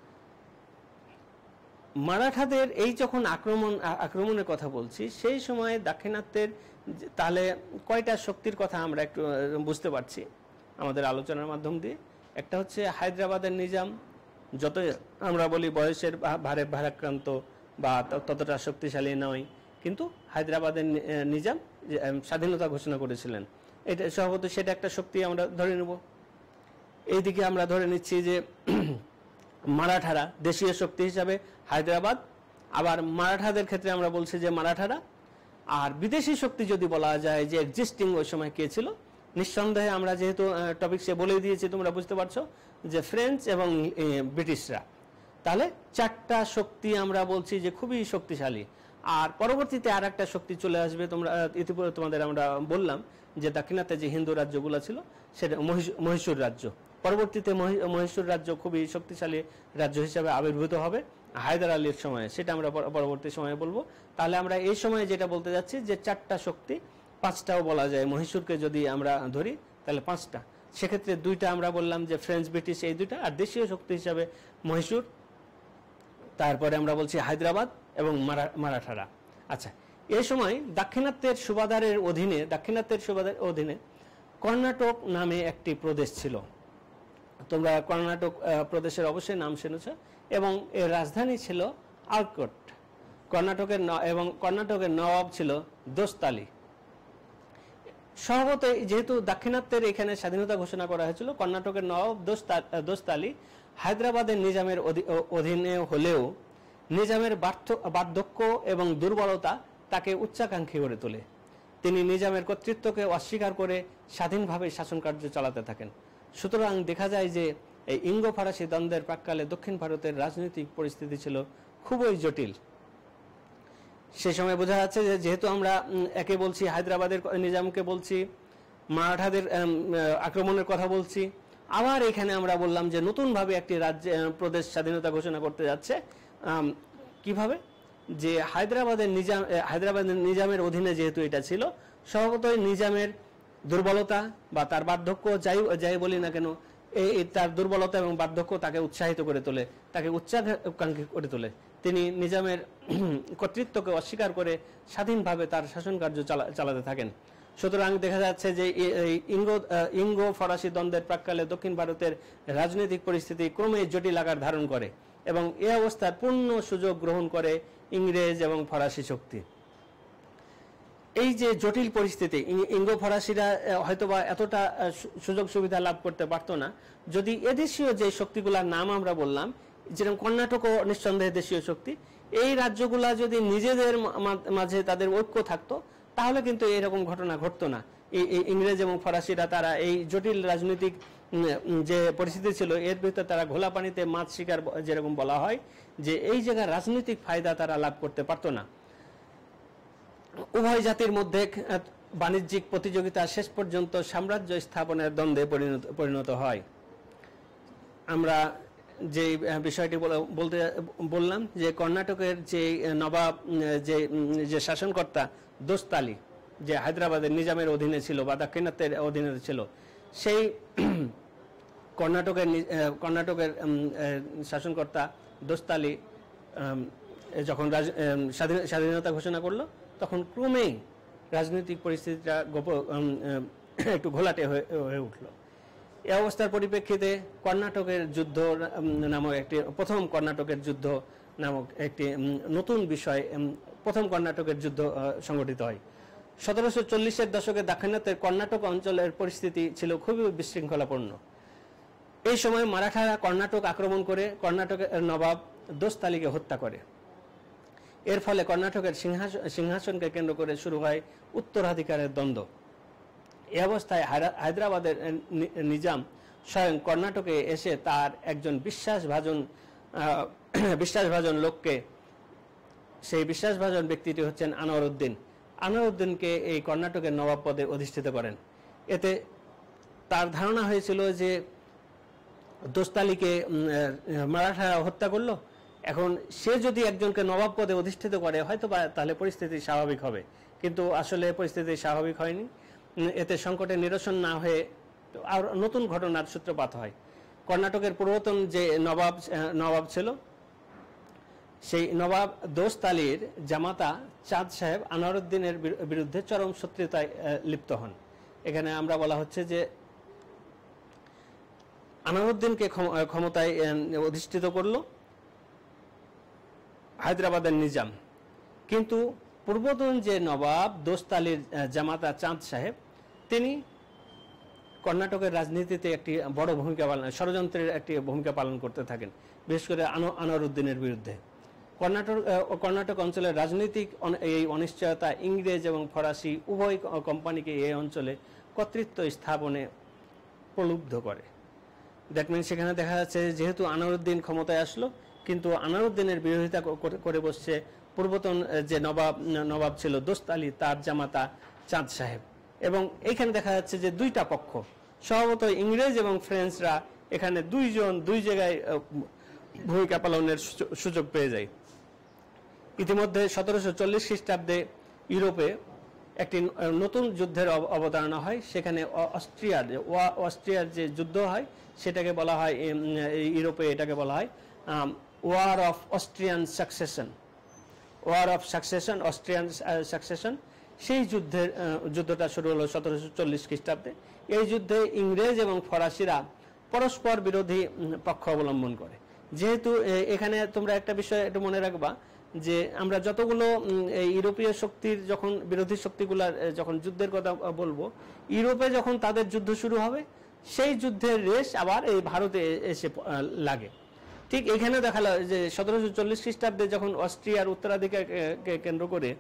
মারাঠাদের এই যখন আক্রমণ আক্রমণের কথা বলছি, সেই সময় দাক্ষিণাত্যের তাহলে কয়টা শক্তির কথা আমরা একটু বুঝতে পারছি আমাদের আলোচনার মাধ্যম দিয়ে। একটা হচ্ছে হায়দ্রাবাদের নিজাম, যত আমরা বলি বয়সের ভারে ভারাক্রান্ত বা ততটা শক্তিশালী নয়, কিন্তু হায়দ্রাবাদের নিজাম স্বাধীনতা ঘোষণা করেছিলেন, এটা স্বভাবত সেটা একটা শক্তি আমরা ধরে নেব। এইদিকে আমরা ধরে নিচ্ছি যে মারাঠারা দেশীয় শক্তি হিসাবে হায়দ্রাবাদ, আবার মারাঠাদের ক্ষেত্রে আমরা বলছি যে মারাঠারা। আর বিদেশি শক্তি যদি বলা যায় যে এক্সিস্টিং ওই সময় কে ছিল, নিঃসন্দেহে আমরা যেহেতু টপিক সে বলে দিয়েছি, তোমরা বুঝতে পারছো যে ফ্রেঞ্চ এবং ব্রিটিশরা। তাহলে চারটা শক্তি আমরা বলছি যে খুবই শক্তিশালী। আর পরবর্তীতে আর একটা শক্তি চলে আসবে, তোমরা ইতিপূর্বে তোমাদের আমরা বললাম যে দাক্ষিণাত্যে যে হিন্দু রাজ্যগুলো ছিল সেটা মহীশূর রাজ্য, পরবর্তীতে মহীশূর রাজ্য খুবই শক্তিশালী রাজ্য হিসাবে আবির্ভূত হবে হায়দার আলীর সময়ে, সেটা আমরা পরবর্তী সময়ে বলবো। তাহলে আমরা এই সময়ে যেটা বলতে যাচ্ছি যে চারটা শক্তি, পাঁচটাও বলা যায়, মহীশূরকে যদি আমরা ধরি তাহলে পাঁচটা, সেক্ষেত্রে দুইটা আমরা বললাম যে ফ্রেঞ্চ ব্রিটিশ, এই দুইটা, আর দেশীয় শক্তি হিসাবে মহীশূর, তারপরে আমরা বলছি হায়দ্রাবাদ এবং মারাঠারা। আচ্ছা, এই সময় দাক্ষিণাত্যের সুবাদারের অধীনে দাক্ষিণাত্যের সুবাদারের অধীনে কর্ণাটক নামে একটি প্রদেশ ছিল। তোমরা কর্ণাটক প্রদেশের অবশ্যই নাম শুনেছ, এবং এর রাজধানী ছিল আলকট। কর্ণাটকের এবং কর্ণাটকের নবাব ছিল দোস্তালি। স্বভাবত যেহেতু দাক্ষিণাত্যের এখানে স্বাধীনতা ঘোষণা করা হয়েছিল, কর্ণাটকের নবাব দোস্তালি হায়দ্রাবাদের নিজামের অধীনে হলেও নিজামের বার্ধক্য এবং দুর্বলতা তাকে উচ্চাকাঙ্ক্ষী করে তোলে। তিনি নিজামের কর্তৃত্বকে অস্বীকার করে স্বাধীনভাবে শাসনকার্য চালাতে থাকেন। সুতরাং দেখা যায় যে এই ইঙ্গো ফরাসি দ্বন্দ্বের প্রাক্কালে দক্ষিণ ভারতের রাজনৈতিক পরিস্থিতি ছিল খুবই জটিল। সে সময় বোঝা যাচ্ছে যে যেহেতু আমরা একে বলছি হায়দ্রাবাদের নিজামকে বলছি, মারাঠাদের আক্রমণের কথা বলছি, আবার এখানে আমরা বললাম যে নতুনভাবে একটি রাজ্য প্রদেশ স্বাধীনতা ঘোষণা করতে যাচ্ছে। কিভাবে? যে হায়দ্রাবাদের নিজাম হায়দ্রাবাদের নিজামের অধীনে যেহেতু এটা ছিল, স্বভাবতই নিজামের দুর্বলতা বা তার বার্ধক্য, যাই যাই বলি না কেন, এই তার দুর্বলতা এবং বার্ধক্য তাকে উৎসাহিত করে তোলে, তাকে উচ্চাকাঙ্ক্ষী করে তোলে। তিনি নিজামের কর্তৃত্বকে অস্বীকার করে স্বাধীনভাবে তার শাসন কার্য চালাতে থাকেন। সুতরাং দেখা যাচ্ছে যে ইঙ্গো ইঙ্গো ফরাসি দ্বন্দ্বের প্রাক্কালে দক্ষিণ ভারতের রাজনৈতিক পরিস্থিতি ক্রমে জটিল আকার ধারণ করে, এবং এই অবস্থার পূর্ণ সুযোগ গ্রহণ করে ইংরেজ এবং ফরাসি শক্তি। এই যে জটিল পরিস্থিতি, ইঙ্গো ফরাসিরা হয়তোবা এতটা সুযোগ সুবিধা লাভ করতে পারতো না যদি এদেশীয় যে শক্তিগুলোর নাম আমরা বললাম, যেরকম কর্ণাটকও নিঃসন্দেহে দেশীয় শক্তি, এই রাজ্যগুলা যদি নিজেদের মাঝে তাদের ঐক্য থাকতো, তাহলে কিন্তু এরকম ঘটনা ঘটতো না। ইংরেজ এবং ফরাসিরা তারা এই জটিল রাজনৈতিক যে পরিস্থিতি ছিল, এর ভিতরে তারা ঘোলা পানিতে মাছ শিকার যেরকম বলা হয়, যে এই জায়গায় রাজনৈতিক ফায়দা তারা লাভ করতে পারতো না। উভয় জাতির মধ্যে বাণিজ্যিক প্রতিযোগিতা শেষ পর্যন্ত সাম্রাজ্য স্থাপনের দ্বন্দ্বে পরিণত পরিণত হয়। আমরা যে বিষয়টি বলতে বললাম যে কর্ণাটকের যে নবাব, যে যে শাসনকর্তা দোস্তালি, যে হায়দ্রাবাদের নিজামের অধীনে ছিল বা দাক্ষিণাত্যের অধীনে ছিল, সেই কর্ণাটকের কর্ণাটকের শাসনকর্তা দোস্তালি যখন স্বাধীনতা ঘোষণা করলো, তখন ক্রমেই রাজনৈতিক পরিস্থিতিটা একটু ঘোলাটে হয়ে উঠল। এই অবস্থার পরিপ্রেক্ষিতে কর্ণাটকের যুদ্ধ নামক একটি প্রথম কর্ণাটকের যুদ্ধ নামক একটি নতুন বিষয়, প্রথম কর্ণাটকের যুদ্ধ সংগঠিত হয়। সতেরোশো চল্লিশের দশকে দাক্ষিণাত্যের কর্ণাটক অঞ্চলের পরিস্থিতি ছিল খুবই বিশৃঙ্খলাপূর্ণ। এই সময় মারাঠারা কর্ণাটক আক্রমণ করে কর্ণাটকের নবাব দোস্তালিকে হত্যা করে। এর ফলে কর্ণাটকের সিংহাসন সিংহাসনকে কেন্দ্র করে শুরু হয় উত্তরাধিকারের দ্বন্দ্ব। এই অবস্থায় হায়দ্রাবাদের নিজাম স্বয়ং কর্ণাটকে এসে তার একজন বিশ্বাসভাজন বিশ্বাসভাজন লোককে, সেই বিশ্বাসভাজন ব্যক্তিটি হচ্ছেন আনোয়ারউদ্দিন, আনোয়ারউদ্দিনকে এই কর্ণাটকের নবাব পদে অধিষ্ঠিত করেন। এতে তার ধারণা হয়েছিল যে দোস্তালিকে মারাঠারা হত্যা করলো, এখন সে যদি একজনকে নবাব পদে অধিষ্ঠিত করে হয়তো বা তাহলে পরিস্থিতি স্বাভাবিক হবে, কিন্তু আসলে পরিস্থিতি স্বাভাবিক হয়নি। এতে সংকটের নিরসন না হয়ে আর নতুন ঘটনার সূত্রপাত হয়। কর্ণাটকের পূর্বতন যে নবাব নবাব ছিল, সেই নবাব দোস্তালির জামাতা চাঁদ সাহেব আনোয়ারউদ্দিনের বিরুদ্ধে চরম শত্রুতায় লিপ্ত হন। এখানে আমরা বলা হচ্ছে যে আনারউদ্দিনকে ক্ষমতায় অধিষ্ঠিত করল হায়দ্রাবাদের নিজাম। কিন্তু পূর্বতন যে নবাব দোস্ত আলীর জামাতা চাঁদ সাহেব, তিনি কর্ণাটকের রাজনীতিতে একটি বড় ভূমিকা পালন, ষড়যন্ত্রের একটি ভূমিকা পালন করতে থাকেন, বিশেষ করে আনোয়ারউদ্দিনের বিরুদ্ধে। কর্ণাটক কর্ণাটক অঞ্চলের রাজনৈতিক এই অনিশ্চয়তা ইংরেজ এবং ফরাসি উভয় কোম্পানিকে এই অঞ্চলে কর্তৃত্ব স্থাপনে প্রলুব্ধ করে। দ্যাট মিন সেখানে দেখা যাচ্ছে যেহেতু আনোয়ারউদ্দিন ক্ষমতায় আসলো, কিন্তু আনোয়ারউদ্দিনের বিরোধিতা করে বসছে পূর্বতন যে নবাব নবাব ছিল দোস্ত আলী, তার জামাতা চাঁদ সাহেব। এবং এইখানে দেখা যাচ্ছে যে দুইটা পক্ষ, স্বভাবত ইংরেজ এবং ফ্রেঞ্চরা এখানে দুইজন দুই জায়গায় ভূমিকা পালনের সুযোগ পেয়ে যায়। ইতিমধ্যে সতেরোশো চল্লিশ খ্রিস্টাব্দে ইউরোপে একটি নতুন যুদ্ধের অবতারণা হয়। সেখানে অস্ট্রিয়ার অস্ট্রিয়ার যে যুদ্ধ হয় সেটাকে বলা হয়, ইউরোপে এটাকে বলা হয় war of Austrian succession, war of succession, Austrian succession. সেই যুদ্ধের যুদ্ধটা শুরু হলো সতেরোশো চল্লিশ খ্রিস্টাব্দে। এই যুদ্ধে ইংরেজ এবং ফরাসিরা পরস্পর বিরোধী পক্ষ অবলম্বন করে। যেহেতু এখানে তোমরা একটা বিষয় একটু মনে রাখবা যে আমরা যতগুলো ইউরোপীয় শক্তির যখন বিরোধী শক্তিগুলার যখন যুদ্ধের কথা বলবো, ইউরোপে যখন তাদের যুদ্ধ শুরু হবে সেই যুদ্ধের রেশ আবার এই ভারতে এসে লাগে। ঠিক এখানে দেখা গেল যে সতেরোশো চল্লিশ খ্রিস্টাব্দে যখন অস্ট্রিয়ার উত্তরাধিকারকে কেন্দ্র করে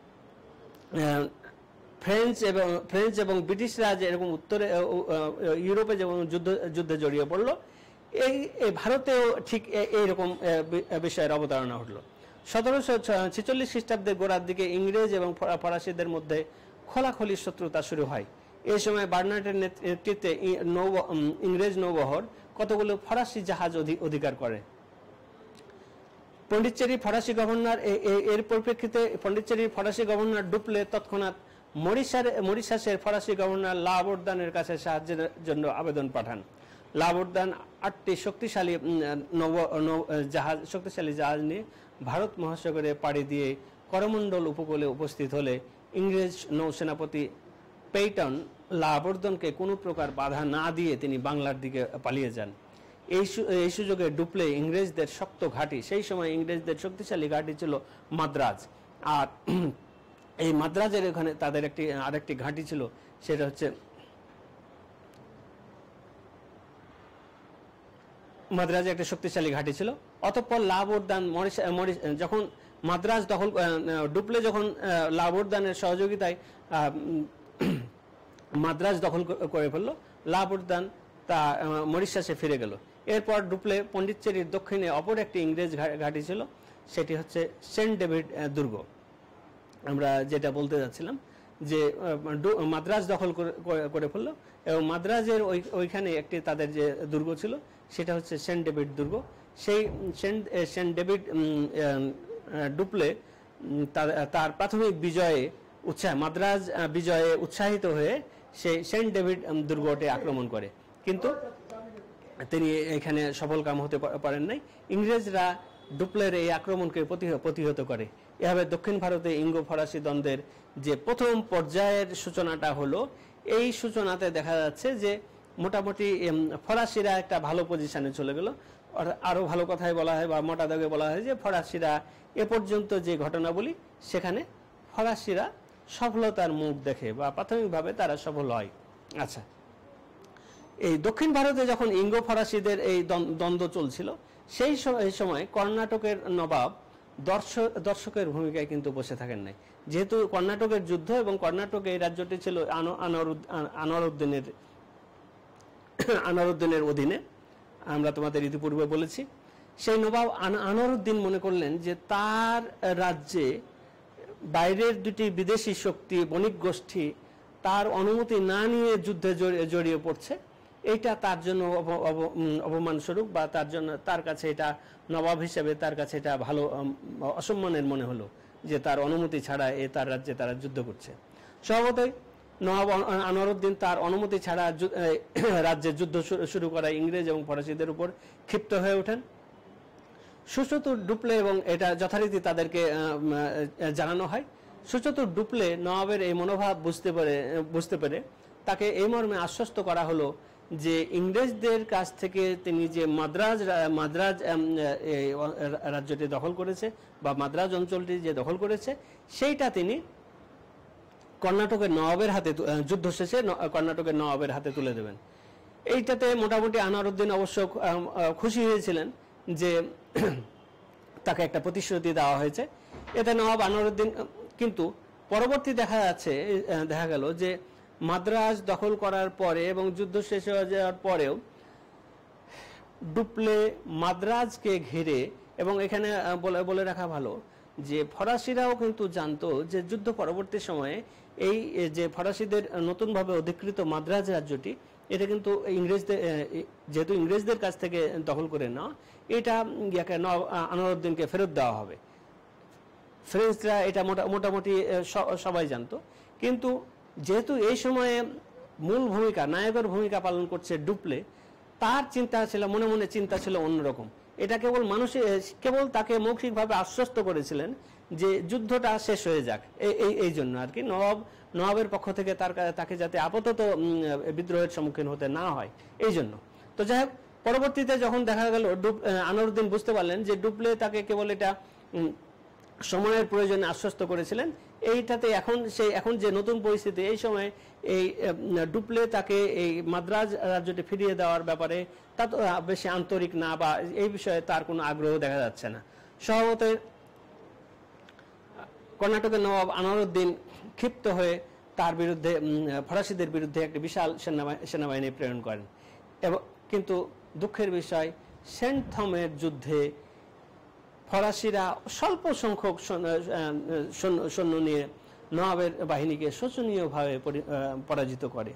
ফ্রেঞ্চ এবং ফ্রেঞ্চ এবং ব্রিটিশরা যে এরকম উত্তরে ইউরোপে যেমন যুদ্ধ যুদ্ধে জড়িয়ে পড়লো, এই ভারতেও ঠিক এইরকম বিষয়ের অবতারণা ঘটলো। সতেরোশো ছেচল্লিশ খ্রিস্টাব্দের গোড়ার দিকে ইংরেজ এবং ফরাসিদের মধ্যে খোলাখুলি শত্রুতা শুরু হয়। এই সময় বার্নার্ডের নেতৃত্বে নৌ ইংরেজ নৌবহর কতগুলো ফরাসি জাহাজ অধিকার করে। পন্ডিচেরি ফরাসি গভর্নর এর পরিপ্রেক্ষিতে পন্ডিচেরির ফরাসি গভর্নর ডুপ্লে তৎক্ষণাৎ মরিশার মরিশাসের ফরাসি গভর্নর লাবোর্দানের কাছে সাহায্যের জন্য আবেদন পাঠান। লাবোর্দান আটটি শক্তিশালী নৌ জাহাজ শক্তিশালী জাহাজ নিয়ে ভারত মহাসাগরে পাড়ি দিয়ে করমণ্ডল উপকূলে উপস্থিত হলে ইংরেজ নৌসেনাপতি পেইটন লাবোর্দনকে কোনো প্রকার বাধা না দিয়ে তিনি বাংলার দিকে পালিয়ে যান। এই এই সুযোগে ডুপ্লে ইংরেজদের শক্ত ঘাঁটি, সেই সময় ইংরেজদের শক্তিশালী ঘাঁটি ছিল মাদ্রাজ, আর এই মাদ্রাজের এখানে তাদের একটি আরেকটি ঘাঁটি ছিল, সেটা হচ্ছে মাদ্রাজে একটা শক্তিশালী ঘাঁটি ছিল। অতঃপর লাবোর্দান যখন মাদ্রাজ দখল ডুপ্লে যখন লাবোর্দানের সহযোগিতায় মাদ্রাজ দখল করে ফেললো, লাবোর্দান তা মরিশাসে ফিরে গেল। এরপর ডুপ্লে পন্ডিচেরির দক্ষিণে অপর একটি ইংরেজ ঘাঁটি ছিল, সেটি হচ্ছে সেন্ট ডেভিড দুর্গ। আমরা যেটা বলতে যাচ্ছিলাম যে মাদ্রাজ দখল করে ফেললো এবং মাদ্রাজের ওই ওইখানে একটি তাদের যে দুর্গ ছিল সেটা হচ্ছে সেন্ট ডেভিড দুর্গ। সেই সেন্ট সেন্ট ডেভিড ডুপ্লে তার প্রাথমিক বিজয়ে উৎসাহ মাদ্রাজ বিজয়ে উৎসাহিত হয়ে সেই সেন্ট ডেভিড দুর্গটি আক্রমণ করে, কিন্তু তিনি এখানে সফল কাম হতে পারেন নাই। ইংরেজরা ডুপ্লের এই আক্রমণকে প্রতিহত করে। এভাবে দক্ষিণ ভারতে ইঙ্গো ফরাসি দ্বন্দ্বের যে প্রথম পর্যায়ের সূচনাটা হলো, এই সূচনাতে দেখা যাচ্ছে যে মোটামুটি ফরাসিরা একটা ভালো পজিশনে চলে গেল। আরো ভালো কথায় বলা হয় বা মোটা দাগে বলা হয় যে ফরাসিরা এ পর্যন্ত যে ঘটনাবলী সেখানে ফরাসিরা সফলতার মুখ দেখে বা প্রাথমিকভাবে তারা সফল হয়। আচ্ছা, এই দক্ষিণ ভারতে যখন ইঙ্গো ফরাসিদের এই দ্বন্দ্ব চলছিল, সেই সময় কর্ণাটকের নবাব দর্শক দর্শকের ভূমিকায় কিন্তু বসে থাকেন নাই। যেহেতু কর্ণাটকের যুদ্ধ এবং কর্ণাটকে এই রাজ্যটি ছিল আনোয়ারউদ্দিনের আনোয়ারউদ্দিনের অধীনে, আমরা তোমাদের ইতিপূর্বে বলেছি। সেই নবাব আনোয়ারউদ্দিন মনে করলেন যে তার রাজ্যে বাইরের দুটি বিদেশি শক্তি বণিক গোষ্ঠী তার অনুমতি না নিয়ে যুদ্ধে জড়িয়ে পড়ছে, এটা তার জন্য অপমানস্বরূপ বা তার জন্য তার কাছে এটা নবাব হিসেবে তার কাছে এটা ভালো অসম্মানের মনে হলো যে তার অনুমতি ছাড়া এ তার রাজ্যে তারা যুদ্ধ করছে। স্বভাবতই নবাব আনোয়ারউদ্দিন তার অনুমতি ছাড়া রাজ্যে যুদ্ধ শুরু করা ইংরেজ এবং ফরাসিদের উপর ক্ষিপ্ত হয়ে ওঠেন। সুচতুর ডুপ্লে এবং এটা যথারীতি তাদেরকে জানানো হয়। সুচতুর ডুপ্লে নবাবের এই মনোভাব বুঝতে পারে বুঝতে পেরে তাকে এই মর্মে আশ্বস্ত করা হলো যে ইংরেজদের কাছ থেকে তিনি যে মাদ্রাজ মাদ্রাজ রাজ্যটি দখল করেছে বা মাদ্রাজ অঞ্চলটি যে দখল করেছে সেইটা তিনি কর্ণাটকের নবাবের হাতে, যুদ্ধ শেষে কর্ণাটকের নবাবের হাতে তুলে দেবেন। এইটাতে মোটামুটি আনোয়ারউদ্দিন অবশ্য খুশি হয়েছিলেন যে তাকে একটা প্রতিশ্রুতি দেওয়া হয়েছে। এতে নবাব আনোয়ারউদ্দিন, কিন্তু পরবর্তী দেখা যাচ্ছে দেখা গেল যে মাদ্রাজ দখল করার পরে এবং যুদ্ধ শেষ হয়ে যাওয়ার পরেও ডুপ্লে মাদ্রাজকে ঘিরে, এবং এখানে বলে বলে রাখা ভালো যে ফরাসিরাও কিন্তু জানতো যে যুদ্ধ পরবর্তী সময়ে এই যে ফরাসিদের নতুনভাবে অধিকৃত মাদ্রাজ রাজ্যটি, এটা কিন্তু ইংরেজদের, যেহেতু ইংরেজদের কাছ থেকে দখল করে নেওয়া, এটা ইয়াকে আনোয়ারউদ্দিনকে ফেরত দেওয়া হবে। ফ্রেঞ্চরা এটা মোটামুটি সবাই জানতো, কিন্তু যেহেতু এই সময়ে মূল ভূমিকা, নায়কের ভূমিকা পালন করছে ডুপ্লে, তার চিন্তা ছিল, মনে মনে চিন্তা ছিল অন্যরকম। এটা কেবল মানুষে কেবল তাকে মৌখিকভাবে আশ্বস্ত করেছিলেন যে যুদ্ধটা শেষ হয়ে যাক, এই এই জন্য আর কি, নবাব নবাবের পক্ষ থেকে তার তাকে যাতে আপাতত বিদ্রোহের সম্মুখীন হতে না হয় এই জন্য। তো যাই হোক, পরবর্তীতে যখন দেখা গেল আনোয়ারউদ্দিন বুঝতে পারলেন যে ডুপ্লে তাকে কেবল এটা সময়ের প্রয়োজনে আশ্বস্ত করেছিলেন, এইটাতে এখন সেই এখন যে নতুন পরিস্থিতি, এই সময় এই ডুপ্লে তাকে এই মাদ্রাজ রাজ্যটি ফিরিয়ে দেওয়ার ব্যাপারে তা তো বেশি আন্তরিক না, বা এই বিষয়ে তার কোনো আগ্রহ দেখা যাচ্ছে না। স্বভাবতই কর্ণাটকের নবাব আনোয়ারউদ্দিন ক্ষিপ্ত হয়ে তার বিরুদ্ধে, ফরাসিদের বিরুদ্ধে একটি বিশাল সেনাবাহিনী প্রেরণ করেন। এবং কিন্তু দুঃখের বিষয়, সেন্ট থমের যুদ্ধে ফরাসিরা স্বল্প সংখ্যক সৈন্য নিয়ে নবাবের বাহিনীকে শোচনীয়ভাবে পরাজিত করে।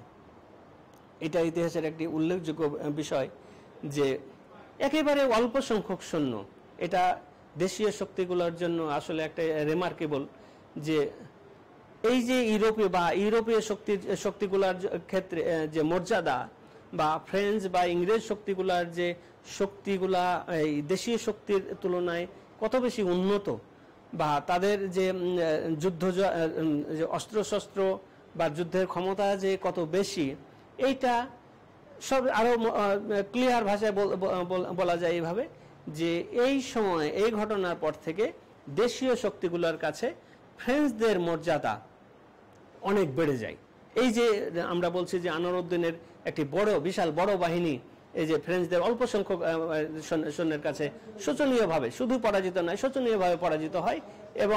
এটা ইতিহাসের একটি উল্লেখযোগ্য বিষয় যে একেবারে অল্প সংখ্যক সৈন্য, এটা দেশীয় শক্তিগুলোর জন্য আসলে একটা রিমার্কেবল, যে এই যে ইউরোপীয় বা ইউরোপীয় শক্তির শক্তিগুলোর ক্ষেত্রে যে মর্যাদা, বা ফ্রেঞ্চ বা ইংরেজ শক্তিগুলার যে শক্তিগুলা এই দেশীয় শক্তির তুলনায় কত বেশি উন্নত, বা তাদের যে যুদ্ধ যে অস্ত্রশস্ত্র বা যুদ্ধের ক্ষমতা যে কত বেশি, এইটা সব আরো ক্লিয়ার ভাষায় বলা যায় এইভাবে যে এই সময়, এই ঘটনার পর থেকে দেশীয় শক্তিগুলোর কাছে ফ্রেঞ্চদের মর্যাদা অনেক বেড়ে যায়। এই যে আমরা বলছি যে আনোয়ারউদ্দিনের একটি বড় বিশাল বড় বাহিনী এই যে ফ্রেঞ্চদের অল্প সংখ্যক সৈন্যের কাছে শোচনীয়ভাবে, শুধু পরাজিত নয়, শোচনীয়ভাবে পরাজিত হয়, এবং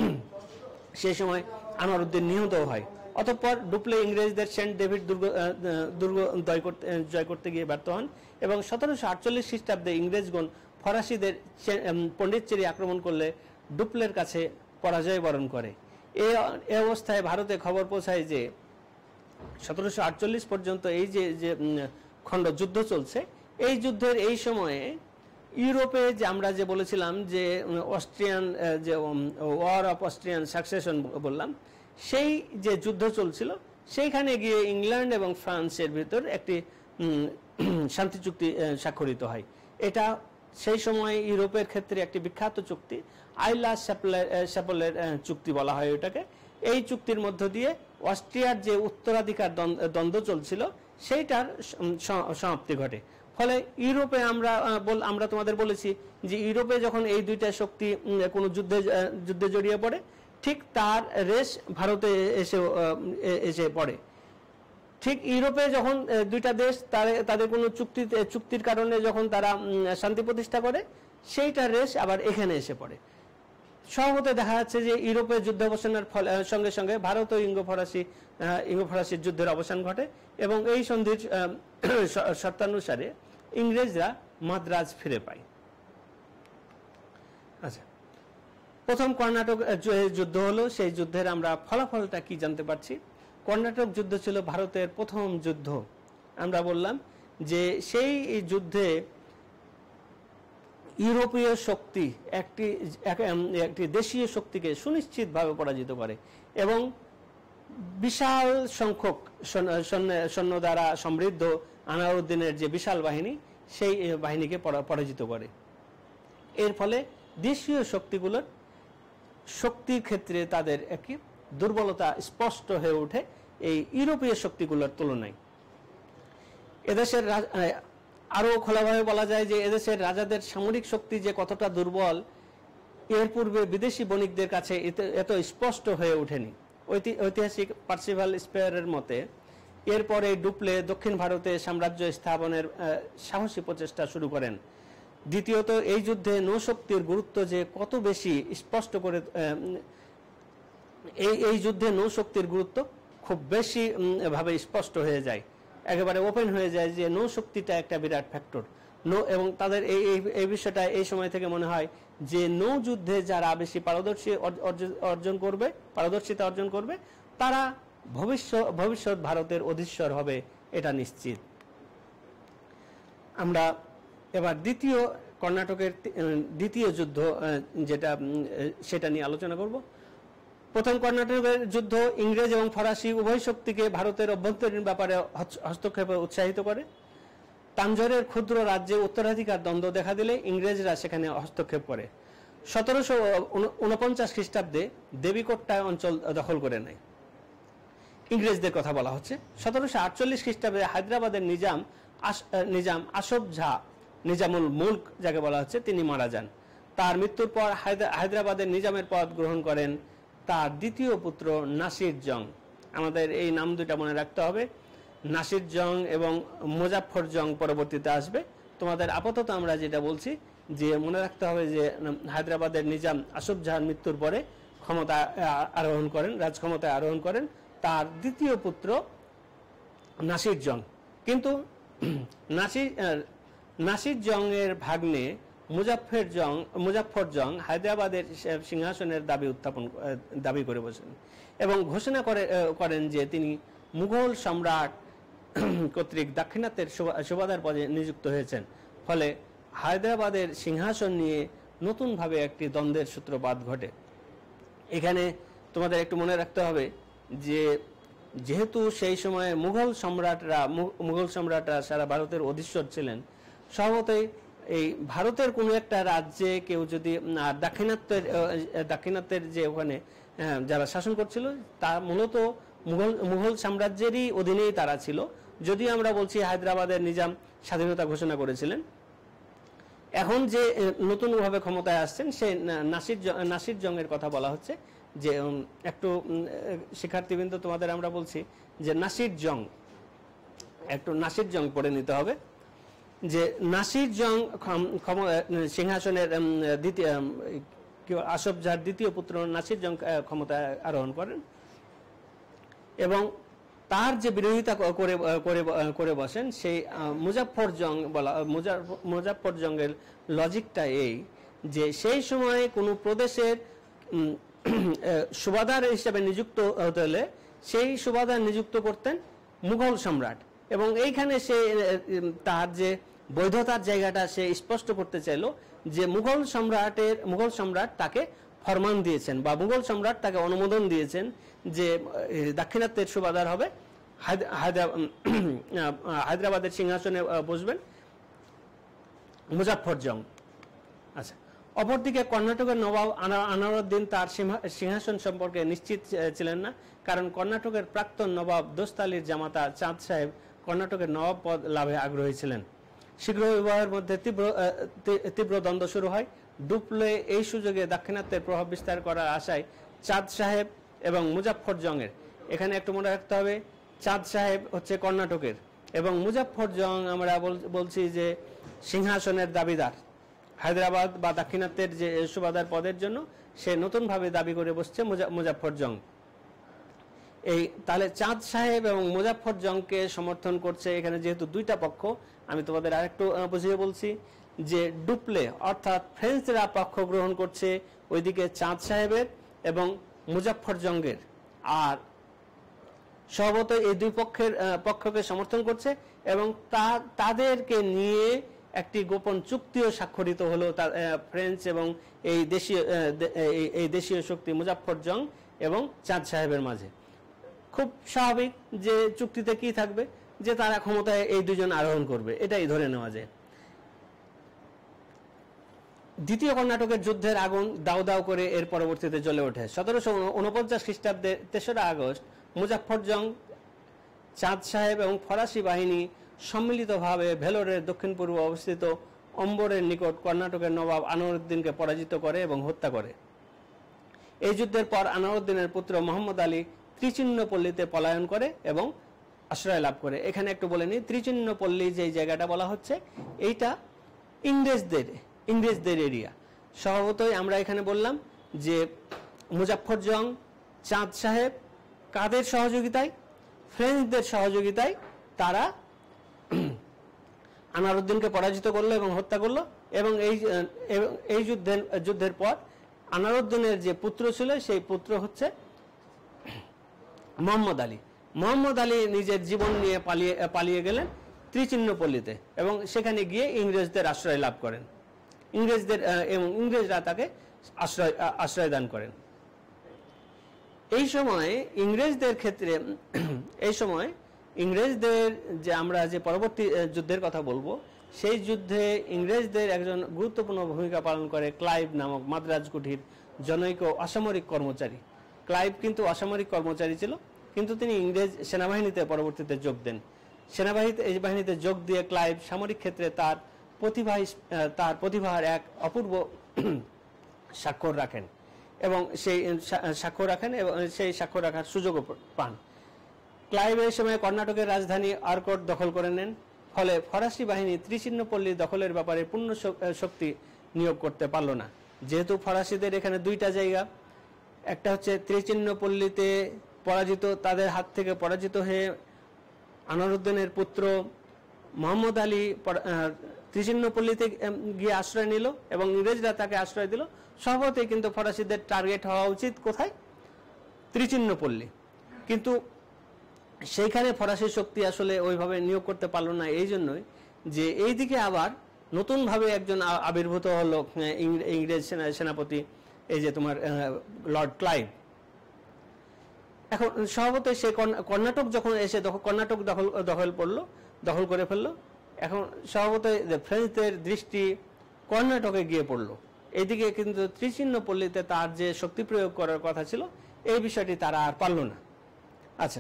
সেই সময় আনোয়ারউদ্দিন নিহত হয়। অতঃপর ডুপ্লে ইংরেজদের সেন্ট ডেভিড দুর্গ দুর্গ জয় করতে জয় করতে গিয়ে ব্যর্থ হন, এবং সতেরোশো আটচল্লিশ খ্রিস্টাব্দে ইংরেজগণ ফরাসিদের পণ্ডিতচেরি আক্রমণ করলে ডুপ্লের কাছে পরাজয় বরণ করে। এই অবস্থায় ভারতে খবর পৌঁছায় যে সতেরোশো আটচল্লিশ পর্যন্ত এই যে যে খণ্ড যুদ্ধ চলছে, এই যুদ্ধের এই সময়ে ইউরোপে যে আমরা যে বলেছিলাম যে অস্ট্রিয়ান যে ওয়ার অফ অস্ট্রিয়ান সাকসেশন বললাম, সেই যে যুদ্ধ চলছিল, সেইখানে গিয়ে ইংল্যান্ড এবং ফ্রান্সের ভিতর একটি শান্তি চুক্তি স্বাক্ষরিত হয়। এটা সেই সময় ইউরোপের ক্ষেত্রে একটি বিখ্যাত চুক্তি, আইলা চ্যাপেলের চুক্তি বলা হয় ওটাকে। এই চুক্তির মধ্য দিয়ে অস্ট্রিয়ার যে উত্তরাধিকার দ্বন্দ্ব চলছিল সেইটার সমাপ্তি ঘটে। ফলে ইউরোপে আমরা আমরা তোমাদের বলেছি যে ইউরোপে যখন এই দুইটা শক্তি কোনো যুদ্ধে যুদ্ধে জড়িয়ে পড়ে, ঠিক তার রেশ ভারতে এসে এসে পড়ে। ঠিক ইউরোপে যখন দুইটা দেশ তাদের কোনো চুক্তি চুক্তির কারণে যখন তারা শান্তি প্রতিষ্ঠা করে, সেইটার রেশ আবার এখানে এসে পড়ে। স্বভাবত দেখা যাচ্ছে যে ইউরোপের যুদ্ধ অবসানের ফলে সঙ্গে সঙ্গে ভারত ও ইঙ্গো ফরাসি ইঙ্গো ফরাসির যুদ্ধের অবসান ঘটে, এবং এই সন্ধির শর্তানুসারে ইংরেজরা মাদ্রাজ ফিরে পায়। আচ্ছা, প্রথম কর্ণাটক যুদ্ধ হলো, সেই যুদ্ধের আমরা ফলাফলটা কি জানতে পারছি। কর্ণাটক যুদ্ধ ছিল ভারতের প্রথম যুদ্ধ। আমরা বললাম যে সেই যুদ্ধে ইউরোপীয় শক্তি একটি একটি দেশীয় শক্তিকে সুনিশ্চিতভাবে পরাজিত করে, এবং বিশাল সংখ্যক সৈন্য দ্বারা সমৃদ্ধ আনোয়ারউদ্দিনের যে বিশাল বাহিনী, সেই বাহিনীকে পরাজিত করে। এর ফলে দেশীয় শক্তিগুলোর শক্তির ক্ষেত্রে তাদের একটি দুর্বলতা স্পষ্ট হয়ে ওঠে এই ইউরোপীয় শক্তিগুলোর তুলনায়। এদেশের আরও খোলাভাবে বলা যায় যে এদেশের রাজাদের সামরিক শক্তি যে কতটা দুর্বল এর পূর্বে বিদেশি বণিকদের কাছে এত স্পষ্ট হয়ে ওঠেনি। ঐতিহাসিক পার্সিভাল স্পেয়ারের মতে এরপরে ডুপ্লে দক্ষিণ ভারতে সাম্রাজ্য স্থাপনের সাহসী প্রচেষ্টা শুরু করেন। দ্বিতীয়ত এই যুদ্ধে নৌশক্তির গুরুত্ব যে কত বেশি স্পষ্ট করে এই এই যুদ্ধে নৌশক্তির গুরুত্ব খুব বেশি ভাবে স্পষ্ট হয়ে যায়, একেবারে ওপেন হয়ে যায় যে নৌশক্তিটা একটা বিরাট ফ্যাক্টর। নৌ এবং তাদের এই এই বিষয়টা এই সময় থেকে মনে হয় যে নৌ যুদ্ধে যারা বেশি পারদর্শী অর্জন করবে পারদর্শিতা অর্জন করবে তারা ভবিষ্যৎ ভবিষ্যৎ ভারতের অধীশ্বর হবে, এটা নিশ্চিত। আমরা এবার দ্বিতীয় কর্ণাটকের দ্বিতীয় যুদ্ধ যেটা সেটা নিয়ে আলোচনা করব। প্রথম কর্ণাটকের যুদ্ধ ইংরেজ এবং ফরাসি উভয় শক্তিকে ভারতের অভ্যন্তরীণ ব্যাপারে হস্তক্ষেপে উৎসাহিত করে। তাঞ্জোরের ক্ষুদ্র রাজ্যে উত্তরাধিকার দ্বন্দ্ব দেখা দিলে ইংরেজরা সেখানে হস্তক্ষেপ করে। সতেরোশো উনপঞ্চাশ খ্রিস্টাব্দে দেবীকোট্টা অঞ্চল দখল করে নেয়, ইংরেজদের কথা বলা হচ্ছে। সতেরোশো আটচল্লিশ খ্রিস্টাব্দে হায়দ্রাবাদের নিজাম নিজাম আসফ ঝা নিজামুল মুল্ক যাকে বলা হচ্ছে তিনি মারা যান। তার মৃত্যুর পর হায়দ্রাবাদের নিজামের পদ গ্রহণ করেন তার দ্বিতীয় পুত্র নাসির জং। আমাদের এই নাম দুইটা মনে রাখতে হবে, নাসির জং এবং মুজাফফর জং পরবর্তীতে আসবে। তোমাদের আপাতত আমরা যেটা বলছি যে মনে রাখতে হবে যে হায়দ্রাবাদের নিজাম আসফ জাহার মৃত্যুর পরে ক্ষমতা আরোহণ করেন রাজ ক্ষমতায় আরোহণ করেন তার দ্বিতীয় পুত্র নাসির জং। কিন্তু নাসির নাসির জং এর ভাগ্নে মুজাফফর জং মুজাফফর জং হায়দ্রাবাদের সিংহাসনের দাবি উত্থাপন দাবি করে বসেন এবং ঘোষণা করে করেন যে তিনি মুঘল সম্রাট কর্তৃক দাক্ষিণাত্যের সুবাদার পদে নিযুক্ত হয়েছেন। ফলে হায়দ্রাবাদের সিংহাসন নিয়ে নতুনভাবে একটি দ্বন্দ্বের সূত্রপাত ঘটে। এখানে তোমাদের একটু মনে রাখতে হবে যে যেহেতু সেই সময়ে মুঘল সম্রাটরা মুঘল সম্রাটরা সারা ভারতের অধীশ্বর ছিলেন, স্বভাবতই এই ভারতের কোনো একটা রাজ্যে কেউ যদি দাক্ষিণাত্যের দাক্ষিণাত্যের যে ওখানে যারা শাসন করছিল তা মূলত মুঘল মুঘল সাম্রাজ্যেরই অধীনেই তারা ছিল। যদিও আমরা বলছি হায়দ্রাবাদের নিজাম স্বাধীনতা ঘোষণা করেছিলেন, এখন যে নতুনভাবে ক্ষমতায় আসছেন সেই নাসির নাসির জংয়ের কথা বলা হচ্ছে। যে একটু শিক্ষার্থীবৃন্দ তোমাদের আমরা বলছি যে নাসির জং, একটু নাসির জং পড়ে নিতে হবে যে নাসির জং সিংহাসনের দ্বিতীয় আসফ জাহর দ্বিতীয় পুত্র নাসির জং ক্ষমতায় আরোহণ করেন এবং তার যে বিরোধিতা করে করে করে বসেন সেই মুজাফফর জং বলা মুজাফফর জংয়ের লজিকটা এই যে সেই সময়ে কোনো প্রদেশের সুবাদার হিসেবে নিযুক্ত হতে হলে সেই সুবাদার নিযুক্ত করতেন মুঘল সম্রাট এবং এইখানে সে তার যে বৈধতার জায়গাটা সে স্পষ্ট করতে চাইল যে মুঘল সম্রাটের মুঘল সম্রাট তাকে ফরমান দিয়েছেন বা মুঘল সম্রাট তাকে অনুমোদন দিয়েছেন যে দাক্ষিণাত্যের সুবাদার হবে, হায়দ্রাবাদের সিংহাসনে বসবেন মুজাফফর জং। আচ্ছা, অপরদিকে কর্ণাটকের নবাব আনারউদ্দিন তার সিংহাসন সম্পর্কে নিশ্চিত ছিলেন না, কারণ কর্ণাটকের প্রাক্তন নবাব দোস্ত আলীর জামাতা চাঁদ সাহেব কর্ণাটকের নবাব পদ লাভে আগ্রহী ছিলেন। শীঘ্র বিবাহের মধ্যে তীব্র তীব্র দ্বন্দ্ব শুরু হয়। ডুপ্লে এই সুযোগে দাক্ষিণাত্যের প্রভাব বিস্তার করার আশায় চাঁদ সাহেব এবং মুজাফফর জংয়ের, এখানে একটু মনে রাখতে হবে চাঁদ সাহেব হচ্ছে কর্ণাটকের এবং মুজাফফর জং আমরা বলছি যে সিংহাসনের দাবিদার, হায়দ্রাবাদ বা দাক্ষিণাত্যের যে সুবাদার পদের জন্য সে নতুনভাবে দাবি করে বসছে মুজাফফর জং। এই তাহলে চাঁদ সাহেব এবং মুজাফফর জংকে সমর্থন করছে এখানে যেহেতু দুইটা পক্ষ, আমি তোমাদের আরেকটু বুঝিয়ে বলছি যে ডুপ্লে অর্থাৎ ফ্রেঞ্চরা পক্ষ গ্রহণ করছে ওইদিকে চাঁদ সাহেবের এবং মুজাফফর জংয়ের, আর স্বভাবত এই দুই পক্ষের পক্ষকে সমর্থন করছে এবং তাদেরকে নিয়ে একটি গোপন চুক্তিও স্বাক্ষরিত হলো ফ্রেঞ্চ এবং এই দেশীয় এই দেশীয় শক্তি মুজাফফর জং এবং চাঁদ সাহেবের মাঝে। খুব স্বাভাবিক যে চুক্তিতে কি থাকবে যে তারা ক্ষমতায় এই দুজন আরোহণ করবে, এটাই ধরে নেওয়া যায়। দ্বিতীয় কর্ণাটকের যুদ্ধের আগুন দাউ দাউ করে এর পরবর্তীতে জ্বলে ওঠে। সতেরোশো উনপঞ্চাশ খ্রিস্টাব্দে তেসরা আগস্ট মুজাফফর জং, চাঁদ সাহেব এবং ফরাসি বাহিনী সম্মিলিতভাবে ভেলোরের দক্ষিণ পূর্ব অবস্থিত অম্বরের নিকট কর্ণাটকের নবাব আনোয়ারউদ্দিনকে পরাজিত করে এবং হত্যা করে। এই যুদ্ধের পর আনোয়ারউদ্দিনের পুত্র মোহাম্মদ আলী ত্রিচিন্নপল্লীতে পলায়ন করে এবং আশ্রয় লাভ করে। এখানে একটু বলে নিই, ত্রিচিন্নপল্লী যে জায়গাটা বলা হচ্ছে এইটা ইংরেজদের ইংরেজদের এরিয়া। স্বভাবতই আমরা এখানে বললাম যে মুজাফফর জং, চাঁদ সাহেব কাদের সহযোগিতায়? ফ্রেঞ্চদের সহযোগিতায় তারা আনোয়ারউদ্দিনকে পরাজিত করলো এবং হত্যা করলো। এবং এই এই যুদ্ধের যুদ্ধের পর আনোয়ারউদ্দিনের যে পুত্র ছিল সেই পুত্র হচ্ছে মোহাম্মদ আলী। মোহাম্মদ আলী নিজের জীবন নিয়ে পালিয়ে পালিয়ে গেলেন ত্রিচিন্নপল্লীতে এবং সেখানে গিয়ে ইংরেজদের আশ্রয় লাভ করেন। ইংরেজদের এবং ইংরেজরা তাকে আশ্রয় আশ্রয় দান করেন। এই সময় ইংরেজদের ক্ষেত্রে এই সময় ইংরেজদের যে আমরা যে পরবর্তী যুদ্ধের কথা বলবো, সেই যুদ্ধে ইংরেজদের একজন গুরুত্বপূর্ণ ভূমিকা পালন করে ক্লাইভ নামক মাদ্রাজ কুঠির জনৈক অসামরিক কর্মচারী। ক্লাইভ কিন্তু অসামরিক কর্মচারী ছিল, কিন্তু তিনি ইংরেজ সেনাবাহিনীতে পরবর্তীতে যোগ দেন। সেনাবাহিনীতে এই বাহিনীতে যোগ দিয়ে ক্লাইভ সামরিক ক্ষেত্রে তার প্রতিভা তার প্রতিভার এক অপূর্ব স্বাক্ষর রাখেন এবং সেই স্বাক্ষর রাখেন এবং সেই স্বাক্ষর রাখার সুযোগও পান। ক্লাইভ এই সময় কর্ণাটকের রাজধানী আরকোট দখল করে নেন। ফলে ফরাসি বাহিনী ত্রিচিন্নপল্লী দখলের ব্যাপারে পূর্ণ শক্তি নিয়োগ করতে পারল না। যেহেতু ফরাসিদের এখানে দুইটা জায়গা, একটা হচ্ছে ত্রিচিন্নপল্লীতে পরাজিত, তাদের হাত থেকে পরাজিত হয়ে আনোয়ারউদ্দিনের পুত্র মোহাম্মদ আলী ত্রিচিন্নপল্লীতে গিয়ে আশ্রয় নিল এবং ইংরেজরা তাকে আশ্রয় দিল। স্বভাবতই কিন্তু ফরাসিদের টার্গেট হওয়া উচিত কোথায়? ত্রিচিন্নপল্লী। কিন্তু সেইখানে ফরাসি শক্তি আসলে ওইভাবে নিয়োগ করতে পারল না, এই জন্যই যে এইদিকে আবার নতুনভাবে একজন আবির্ভূত হলো ইংরেজ সেনাপতি, এই যে তোমার লর্ড ক্লাইভ। এখন স্বভাবতই সে কর্ণাটক যখন এসে কর্ণাটক দখল দখল পড়লো দখল করে ফেললো, এখন স্বভাবতই ফ্রেঞ্চদের দৃষ্টি কর্ণাটকে গিয়ে পড়লো। এইদিকে কিন্তু ত্রিচিন্নপল্লীতে তার যে শক্তি প্রয়োগ করার কথা ছিল, এই বিষয়টি তারা আর পারল না। আচ্ছা,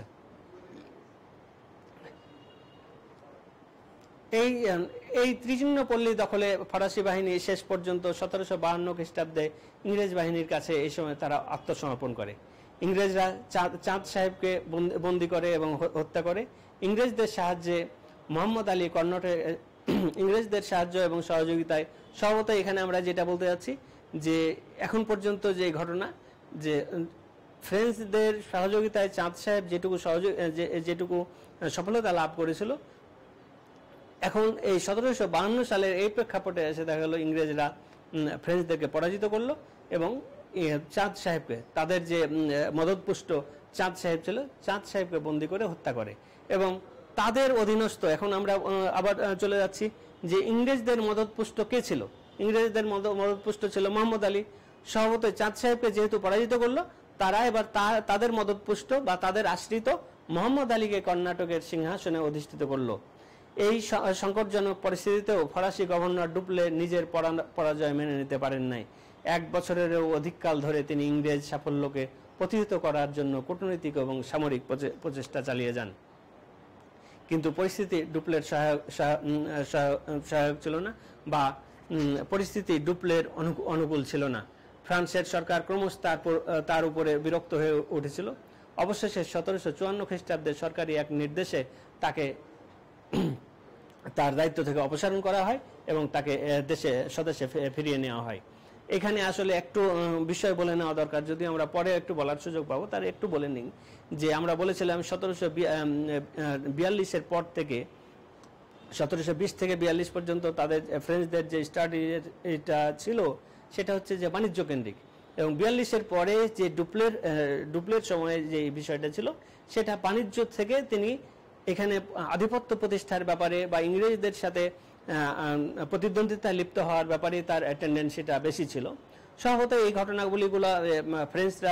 এই এই ত্রিচিন্নপল্লী দখলে ফরাসি বাহিনী শেষ পর্যন্ত সতেরোশো বাহান্ন খ্রিস্টাব্দে ইংরেজ বাহিনীর কাছে এই সময় তারা আত্মসমর্পণ করে। ইংরেজরা চাঁদ সাহেবকে বন্দী করে এবং হত্যা করে। ইংরেজদের সাহায্যে মোহাম্মদ আলী কর্ণাটকে ইংরেজদের সাহায্য এবং সহযোগিতায় স্বভাবতই এখানে আমরা যেটা বলতে যাচ্ছি যে এখন পর্যন্ত যে ঘটনা, যে ফ্রেঞ্চদের সহযোগিতায় চাঁদ সাহেব যেটুকু সহযোগ যেটুকু সফলতা লাভ করেছিল, এখন এই সতেরোশো বাহান্ন সালের এই প্রেক্ষাপটে এসে দেখা গেল ইংরেজরা ফ্রেঞ্চদেরকে পরাজিত করলো এবং চাঁদ সাহেবকে, তাদের যে মদতপুষ্ট চাঁদ সাহেব ছিল, চাঁদ সাহেবকে বন্দী করে হত্যা করে। এবং তাদের অধীনস্থ, এখন আমরা আবার চলে যাচ্ছি যে ইংরেজদের মদতপুষ্ট কে ছিল? ইংরেজদের মদতপুষ্ট ছিল মোহাম্মদ আলী। স্বভাবতই চাঁদ সাহেবকে যেহেতু পরাজিত করলো, তারা এবার তাদের মদতপুষ্ট বা তাদের আশ্রিত মোহাম্মদ আলীকে কর্ণাটকের সিংহাসনে অধিষ্ঠিত করলো। এই সংকটজনক পরিস্থিতিতেও ফরাসি গভর্নর ডুপ্লে নিজের পরাজয় মেনে নিতে পারেন নাই। এক বছরেরও অধিককাল ধরে তিনি ইংরেজ সাফল্যকে প্রতিহত করার জন্য কূটনৈতিক এবং সামরিক প্রচেষ্টা চালিয়ে যান, কিন্তু পরিস্থিতি ডুপ্লের সহায়ক সহায়ক ছিল না বা পরিস্থিতি ডুপ্লের অনুকূল ছিল না। ফ্রান্সের সরকার ক্রমশ তার উপরে বিরক্ত হয়ে উঠেছিল। অবশেষে সতেরোশো চুয়ান্ন খ্রিস্টাব্দে সরকারি এক নির্দেশে তাকে তার দায়িত্ব থেকে অপসারণ করা হয় এবং তাকে দেশে স্বদেশে ফিরিয়ে নেওয়া হয়। এখানে আসলে একটু বিষয় বলে নেওয়া দরকার, যদি আমরা পরে একটু বলার সুযোগ পাবো, তার একটু বলে নিই যে আমরা বলেছিলাম সতেরোশো বিয়াল্লিশের পর থেকে সতেরোশো বিশ থেকে বিয়াল্লিশ পর্যন্ত তাদের ফ্রেঞ্চদের যে স্টাডি এটা ছিল সেটা হচ্ছে যে বাণিজ্য কেন্দ্রিক, এবং বিয়াল্লিশের পরে যে ডুপ্লের ডুপ্লের সময়ে যে বিষয়টা ছিল সেটা বাণিজ্য থেকে তিনি এখানে আধিপত্য প্রতিষ্ঠার ব্যাপারে বা ইংরেজদের সাথে প্রতিদ্বন্দ্বিতায় লিপ্ত হওয়ার ব্যাপারে তার টেন্ডেন্সিটা বেশি ছিল। স্বভাবতই এই ঘটনাগুলিগুলো ফ্রেঞ্চরা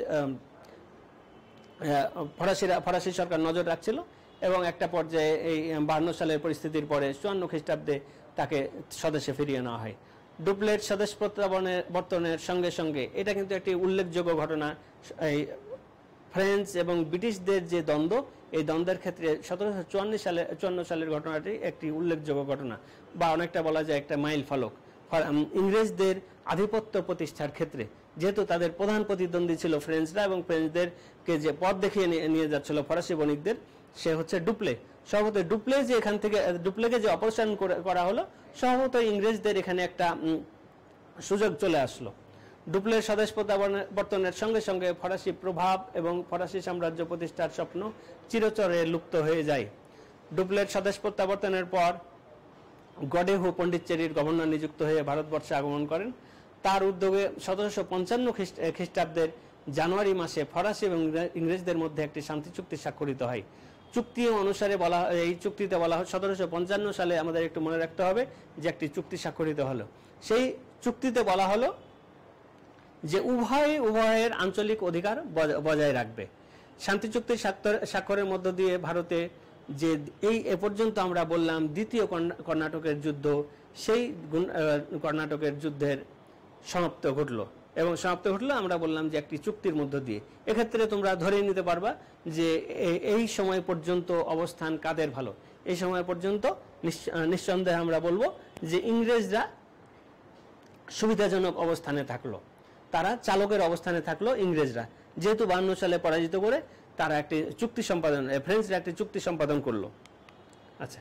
ফরাসিরা ফরাসি সরকার নজর রাখছিল এবং একটা পর্যায়ে এই বাহান্ন সালের পরিস্থিতির পরে চুয়ান্ন খ্রিস্টাব্দে তাকে স্বদেশে ফিরিয়ে নেওয়া হয়। ডুপ্লের স্বদেশ প্রত্যাবর্তনের সঙ্গে সঙ্গে এটা কিন্তু একটি উল্লেখযোগ্য ঘটনা। এই ফ্রেঞ্চ এবং ব্রিটিশদের যে দ্বন্দ্ব, এই দ্বন্দ্বের ক্ষেত্রে সতেরোশো চুয়ান্ন সালে চুয়ান্ন সালের ঘটনাটি একটি উল্লেখযোগ্য ঘটনা বা অনেকটা বলা যায় একটা মাইল ফলক ইংরেজদের আধিপত্য প্রতিষ্ঠার ক্ষেত্রে। যেহেতু তাদের প্রধান প্রতিদ্বন্দ্বী ছিল ফ্রেঞ্চরা এবং ফ্রেঞ্চদেরকে যে পথ দেখিয়ে নিয়ে যাচ্ছিল ফরাসি বণিকদের সে হচ্ছে ডুপ্লে। সম্ভবত ডুপ্লে যে এখান থেকে ডুপ্লেকে যে অপসারণ করা হলো সম্ভবত ইংরেজদের এখানে একটা সুযোগ চলে আসলো। ডুপ্লের স্বদেশ প্রত্যাবর্তনের সঙ্গে সঙ্গে ফরাসি প্রভাব এবং ফরাসি সাম্রাজ্য প্রতিষ্ঠার স্বপ্ন চিরতরে লুপ্ত হয়ে যায়। ডুপ্লের স্বদেশ প্রত্যাবর্তনের পর গডেহু পণ্ডিচেরির গভর্নর নিযুক্ত হয়ে ভারতবর্ষে আগমন করেন। তার উদ্যোগে সতেরোশো পঞ্চান্ন খ্রিস্টাব্দের জানুয়ারি মাসে ফরাসি এবং ইংরেজদের মধ্যে একটি শান্তি চুক্তি স্বাক্ষরিত হয়। চুক্তি অনুসারে বলা এই চুক্তিতে বলা হয় সতেরোশো পঞ্চান্ন সালে আমাদের একটু মনে রাখতে হবে যে একটি চুক্তি স্বাক্ষরিত হলো। সেই চুক্তিতে বলা হলো যে উভয় উভয়ের আঞ্চলিক অধিকার বজায় রাখবে। শান্তি চুক্তির স্বাক্ষরের মধ্য দিয়ে ভারতে যে এই এ পর্যন্ত আমরা বললাম দ্বিতীয় কর্ণাটকের যুদ্ধ, সেই কর্ণাটকের যুদ্ধের সমাপ্ত ঘটলো এবং সমাপ্ত ঘটলো আমরা বললাম যে একটি চুক্তির মধ্য দিয়ে। এক্ষেত্রে তোমরা ধরে নিতে পারবা যে এই সময় পর্যন্ত অবস্থান কাদের ভালো। এই সময় পর্যন্ত নিঃসন্দেহে আমরা বলবো যে ইংরেজরা সুবিধাজনক অবস্থানে থাকলো, তারা চালকের অবস্থানে থাকলো ইংরেজরা, যেহেতু বান্ন সালে পরাজিত করে তারা একটি চুক্তি সম্পাদন ফ্রেঞ্চরা একটি চুক্তি সম্পাদন করলো। আচ্ছা,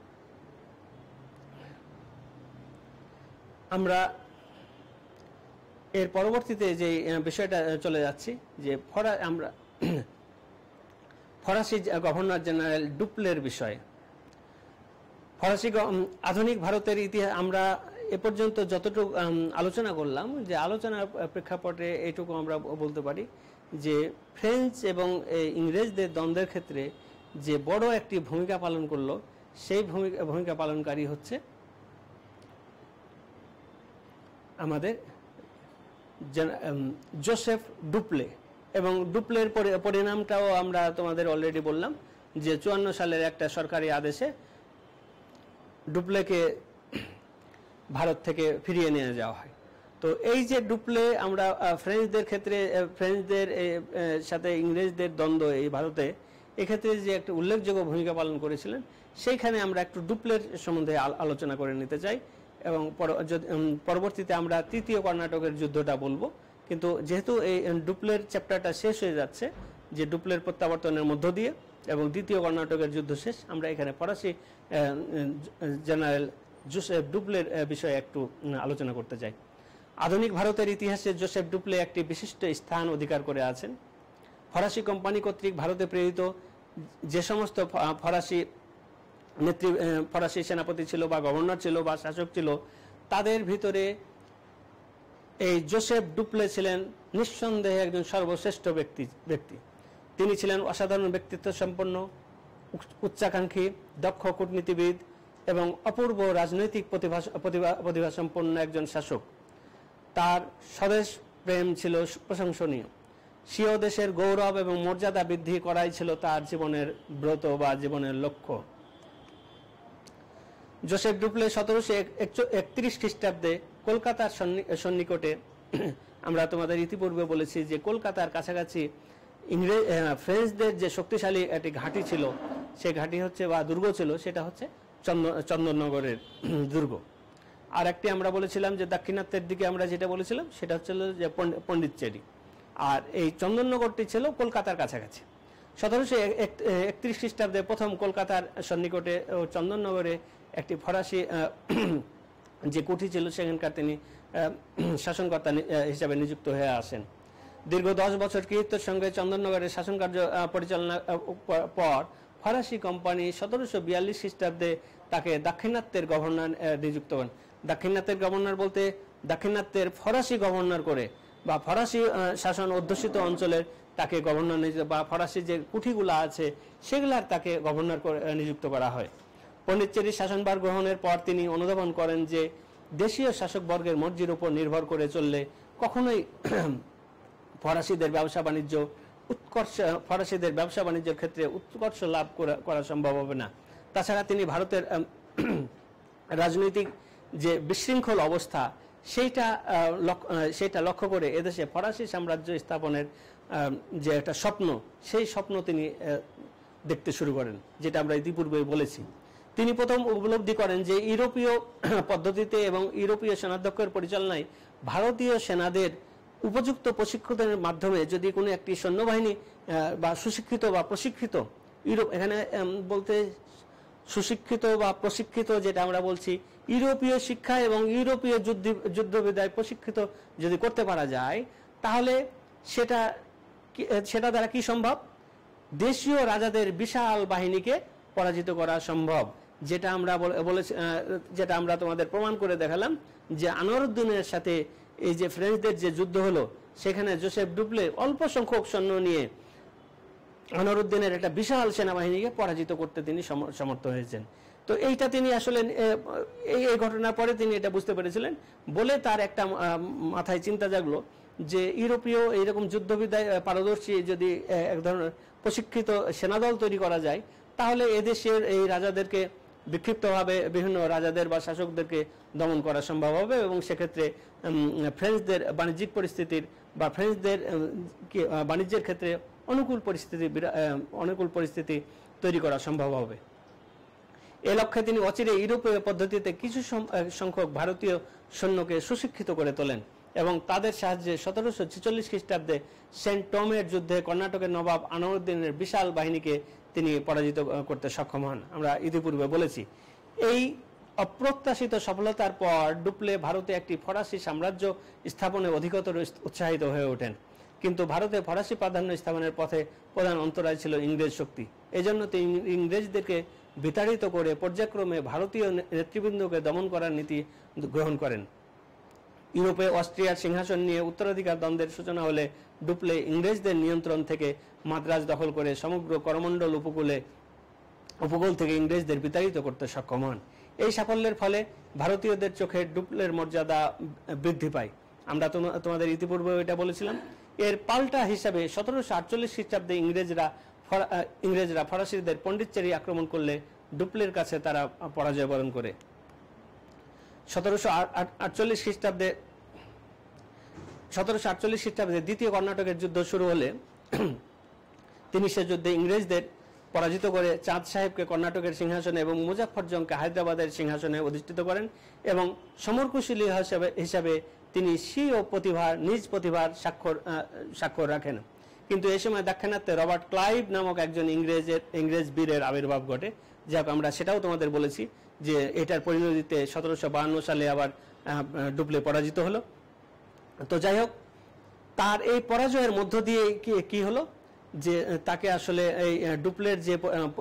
আমরা এর পরবর্তীতে যে বিষয়টা চলে যাচ্ছি যে ফরা আমরা ফরাসি গভর্নর জেনারেল ডুপ্লের বিষয়ে। ফরাসি আধুনিক ভারতের ইতিহাস আমরা এ পর্যন্ত যতটুকু আলোচনা করলাম, যে আলোচনার প্রেক্ষাপটে এইটুকু আমরা বলতে পারি যে ফ্রেঞ্চ এবং ইংরেজদের দ্বন্দ্বের ক্ষেত্রে যে বড় একটি ভূমিকা পালন করলো সেই ভূমিকা ভূমিকা পালনকারী হচ্ছে আমাদের জোসেফ ডুপ্লে। এবং ডুপ্লের পরিণামটাও আমরা তোমাদের অলরেডি বললাম যে চুয়ান্ন সালের একটা সরকারি আদেশে ডুপ্লেকে ভারত থেকে ফিরিয়ে নিয়ে যাওয়া হয়। তো এই যে ডুপ্লে আমরা ফ্রেঞ্চদের ক্ষেত্রে ফ্রেঞ্চদের সাথে ইংরেজদের দ্বন্দ্ব এই ভারতে এক্ষেত্রে যে একটা উল্লেখযোগ্য ভূমিকা পালন করেছিলেন সেইখানে আমরা একটু ডুপ্লের সম্বন্ধে আলোচনা করে নিতে চাই এবং পরবর্তীতে আমরা তৃতীয় কর্ণাটকের যুদ্ধটা বলবো। কিন্তু যেহেতু এই ডুপ্লের চ্যাপ্টারটা শেষ হয়ে যাচ্ছে যে ডুপ্লের প্রত্যাবর্তনের মধ্য দিয়ে এবং দ্বিতীয় কর্ণাটকের যুদ্ধ শেষ, আমরা এখানে ফরাসি জেনারেল জোসেফ ডুপ্লের বিষয়ে একটু আলোচনা করতে চাই। আধুনিক ভারতের ইতিহাসে জোসেফ ডুপ্লে একটি বিশিষ্ট স্থান অধিকার করে আছেন। ফরাসি কোম্পানি কর্তৃক ভারতে প্রেরিত যে সমস্ত ফরাসি নেত্রী ফরাসি সেনাপতি ছিল বা গভর্নর ছিল বা শাসক ছিল তাদের ভিতরে এই জোসেফ ডুপ্লে ছিলেন নিঃসন্দেহে একজন সর্বশ্রেষ্ঠ ব্যক্তি ব্যক্তি তিনি ছিলেন অসাধারণ ব্যক্তিত্ব সম্পন্ন, উচ্চাকাঙ্ক্ষী, দক্ষ কূটনীতিবিদ এবং অপূর্ব রাজনৈতিক প্রতিভা প্রতিভা সম্পন্ন একজন শাসক। তার স্বদেশ প্রেম ছিল প্রশংসনীয়। স্বীয় দেশের গৌরব এবং মর্যাদা বৃদ্ধি করাই ছিল তার জীবনের ব্রত বা জীবনের লক্ষ্য। জোসেফ ডুপ্লে সতেরোশো একত্রিশ খ্রিস্টাব্দে কলকাতার সন্নিকটে, আমরা তোমাদের ইতিপূর্বে বলেছি যে কলকাতার কাছাকাছি ইংরেজ ফ্রেঞ্চদের যে শক্তিশালী একটি ঘাঁটি ছিল সেই ঘাঁটি হচ্ছে বা দুর্গ ছিল সেটা হচ্ছে চন্দননগরের দুর্গ। আর একটি আমরা বলেছিলাম যে দাক্ষিণাত্যের দিকে আমরা যেটা বলেছিলাম সেটা হচ্ছিল যে পণ্ডিচেরি। আর এই চন্দননগরটি ছিল কলকাতার কাছাকাছি। সতেরোশো একত্রিশ খ্রিস্টাব্দে প্রথম কলকাতার সন্নিকটে ও চন্দননগরে একটি ফরাসি যে কুঠি ছিল সেখানকার তিনি শাসনকর্তা হিসাবে নিযুক্ত হয়ে আসেন। দীর্ঘ দশ বছর কৃতিত্বের সঙ্গে চন্দননগরের শাসনকার্য পরিচালনা পর ফরাসি কোম্পানি সতেরোশো বিয়াল্লিশ খ্রিস্টাব্দে তাকে দাক্ষিণাত্যের গভর্নর নিযুক্ত করেন। দাক্ষিণাত্যের গভর্নর বলতে দাক্ষিণাত্যের ফরাসি গভর্নর করে বা ফরাসি শাসন অধ্যুষিত অঞ্চলের তাকে গভর্নর নিযুক্ত বা ফরাসি যে কুঠিগুলো আছে সেগুলার তাকে গভর্নর নিযুক্ত করা হয়। পণ্ডিচেরির শাসনভার গ্রহণের পর তিনি অনুধাবন করেন যে দেশীয় শাসকবর্গের মর্জির উপর নির্ভর করে চললে কখনোই ফরাসিদের ব্যবসা বাণিজ্য উৎকর্ষ ফরাসিদের ব্যবসা বাণিজ্যের ক্ষেত্রে উৎকর্ষ লাভ করা সম্ভব হবে না। তাছাড়া তিনি ভারতের রাজনৈতিক যে বিশৃঙ্খল অবস্থা সেইটা সেইটা লক্ষ্য করে এদেশে ফরাসি সাম্রাজ্য স্থাপনের যে একটা স্বপ্ন সেই স্বপ্ন তিনি দেখতে শুরু করেন, যেটা আমরা ইতিপূর্বে বলেছি। তিনি প্রথম উপলব্ধি করেন যে ইউরোপীয় পদ্ধতিতে এবং ইউরোপীয় সেনাধ্যক্ষের পরিচালনায় ভারতীয় সেনাদের উপযুক্ত প্রশিক্ষণের মাধ্যমে যদি কোনো একটি সৈন্যবাহিনী বা সুশিক্ষিত বা প্রশিক্ষিত, ইউরোপ এখানে বলতে সুশিক্ষিত বা প্রশিক্ষিত যেটা আমরা বলছি, ইউরোপীয় শিক্ষা এবং ইউরোপীয় যুদ্ধ যুদ্ধবিদ্যায় প্রশিক্ষিত যদি করতে পারা যায়, তাহলে সেটা সেটা দ্বারা কি সম্ভব? দেশীয় রাজাদের বিশাল বাহিনীকে পরাজিত করা সম্ভব। যেটা আমরা বলেছি, যেটা আমরা তোমাদের প্রমাণ করে দেখালাম যে আনোয়ারউদ্দিনের সাথে এই যে ফ্রেঞ্চদের যে যুদ্ধ হলো, সেখানে জোসেফ ডুপ্লে অল্প সংখ্যক সৈন্য নিয়ে আনোয়ারউদ্দিনের একটা বিশাল সেনাবাহিনীকে পরাজিত করতে তিনি সমর্থ হয়েছেন। তো এইটা তিনি আসলে এই ঘটনার পরে তিনি এটা বুঝতে পেরেছিলেন বলে তার একটা মাথায় চিন্তা জাগলো যে ইউরোপীয় এইরকম যুদ্ধবিদ্যায় পারদর্শী যদি এক ধরনের প্রশিক্ষিত সেনাদল তৈরি করা যায়, তাহলে এদেশের এই রাজাদেরকে বিক্ষিপ্তভাবে বিভিন্ন রাজাদের বা শাসকদেরকে দমন করা সম্ভব হবে এবং সেক্ষেত্রে ফ্রেঞ্চদের বাণিজ্যিক পরিস্থিতির বা ফ্রেঞ্চদের বাণিজ্যের ক্ষেত্রে অনুকূল পরিস্থিতি অনুকূল পরিস্থিতি তৈরি করা সম্ভব হবে। এ লক্ষ্যে তিনি অচিরে ইউরোপীয় পদ্ধতিতে কিছু সংখ্যক ভারতীয় সৈন্যকে সুশিক্ষিত করে তোলেন এবং তাদের সাহায্যে সতেরোশো ছেচল্লিশ খ্রিস্টাব্দে সেন্ট টমের যুদ্ধে কর্ণাটকের নবাব আনোয়ারউদ্দিনের বিশাল বাহিনীকে তিনি পরাজিত করতে সক্ষম হন। আমরা ইতিপূর্বে বলেছি এই অপ্রত্যাশিত সফলতার পর ডুপ্লে ভারতে একটি ফরাসি সাম্রাজ্য স্থাপনে অধিকতর উৎসাহিত হয়ে ওঠেন, কিন্তু ভারতে ফরাসি প্রাধান্য স্থাপনের পথে প্রধান অন্তরায় ছিল ইংরেজ শক্তি। এজন্য তিনি ইংরেজদেরকে বিতাড়িত করে পর্যায়ক্রমে ভারতীয় নেতৃবৃন্দকে দমন করার নীতি গ্রহণ করেন। ইউরোপে অস্ট্রিয়ার সিংহাসন নিয়ে উত্তরাধিকার দ্বন্দ্বের সূচনা হলে ডুপ্লে ইংরেজদের নিয়ন্ত্রণ থেকে মাদ্রাজ দখল করে সমগ্র করমণ্ডল উপকূলে উপকূল থেকে ইংরেজদের বিতাড়িত করতে সক্ষম হন। এই সাফল্যের ফলে ভারতীয়দের চোখে ডুপ্লের মর্যাদা বৃদ্ধি পায়। আমরা তোমাদের ইতিপূর্বে এটা বলেছিলাম। এর পাল্টা হিসাবে সতেরোশো আটচল্লিশ খ্রিস্টাব্দে ইংরেজরা ইংরেজরা ফরাসিদের পণ্ডিতচেরি আক্রমণ করলে ডুপ্লের কাছে তারা পরাজয় বরণ করে। সতেরোশো আটচল্লিশ খ্রিস্টাব্দে সতেরোশো আটচল্লিশ খ্রিস্টাব্দে দ্বিতীয় কর্ণাটকের যুদ্ধ শুরু হলে তিনি সে যুদ্ধে ইংরেজদের পরাজিত করে চাঁদ সাহেবকে কর্ণাটকের সিংহাসনে এবং মুজাফফরজংকে হায়দ্রাবাদের সিংহাসনে অধিষ্ঠিত করেন এবং সমরকুশলী হিসাবে হিসাবে তিনি স্বীয় প্রতিভার নিজ প্রতিভার স্বাক্ষর স্বাক্ষর রাখেন। কিন্তু এই সময় দাক্ষিণাত্যে রবার্ট ক্লাইভ নামক একজন ইংরেজের ইংরেজ বীরের আবির্ভাব ঘটে। যাক, আমরা সেটাও তোমাদের বলেছি যে এটার পরিণতিতে সতেরোশো বাহান্ন সালে আবার ডুপ্লে পরাজিত হলো। তো যাই হোক, তার এই পরাজয়ের মধ্য দিয়ে কি হলো যে তাকে আসলে এই ডুপ্লের যে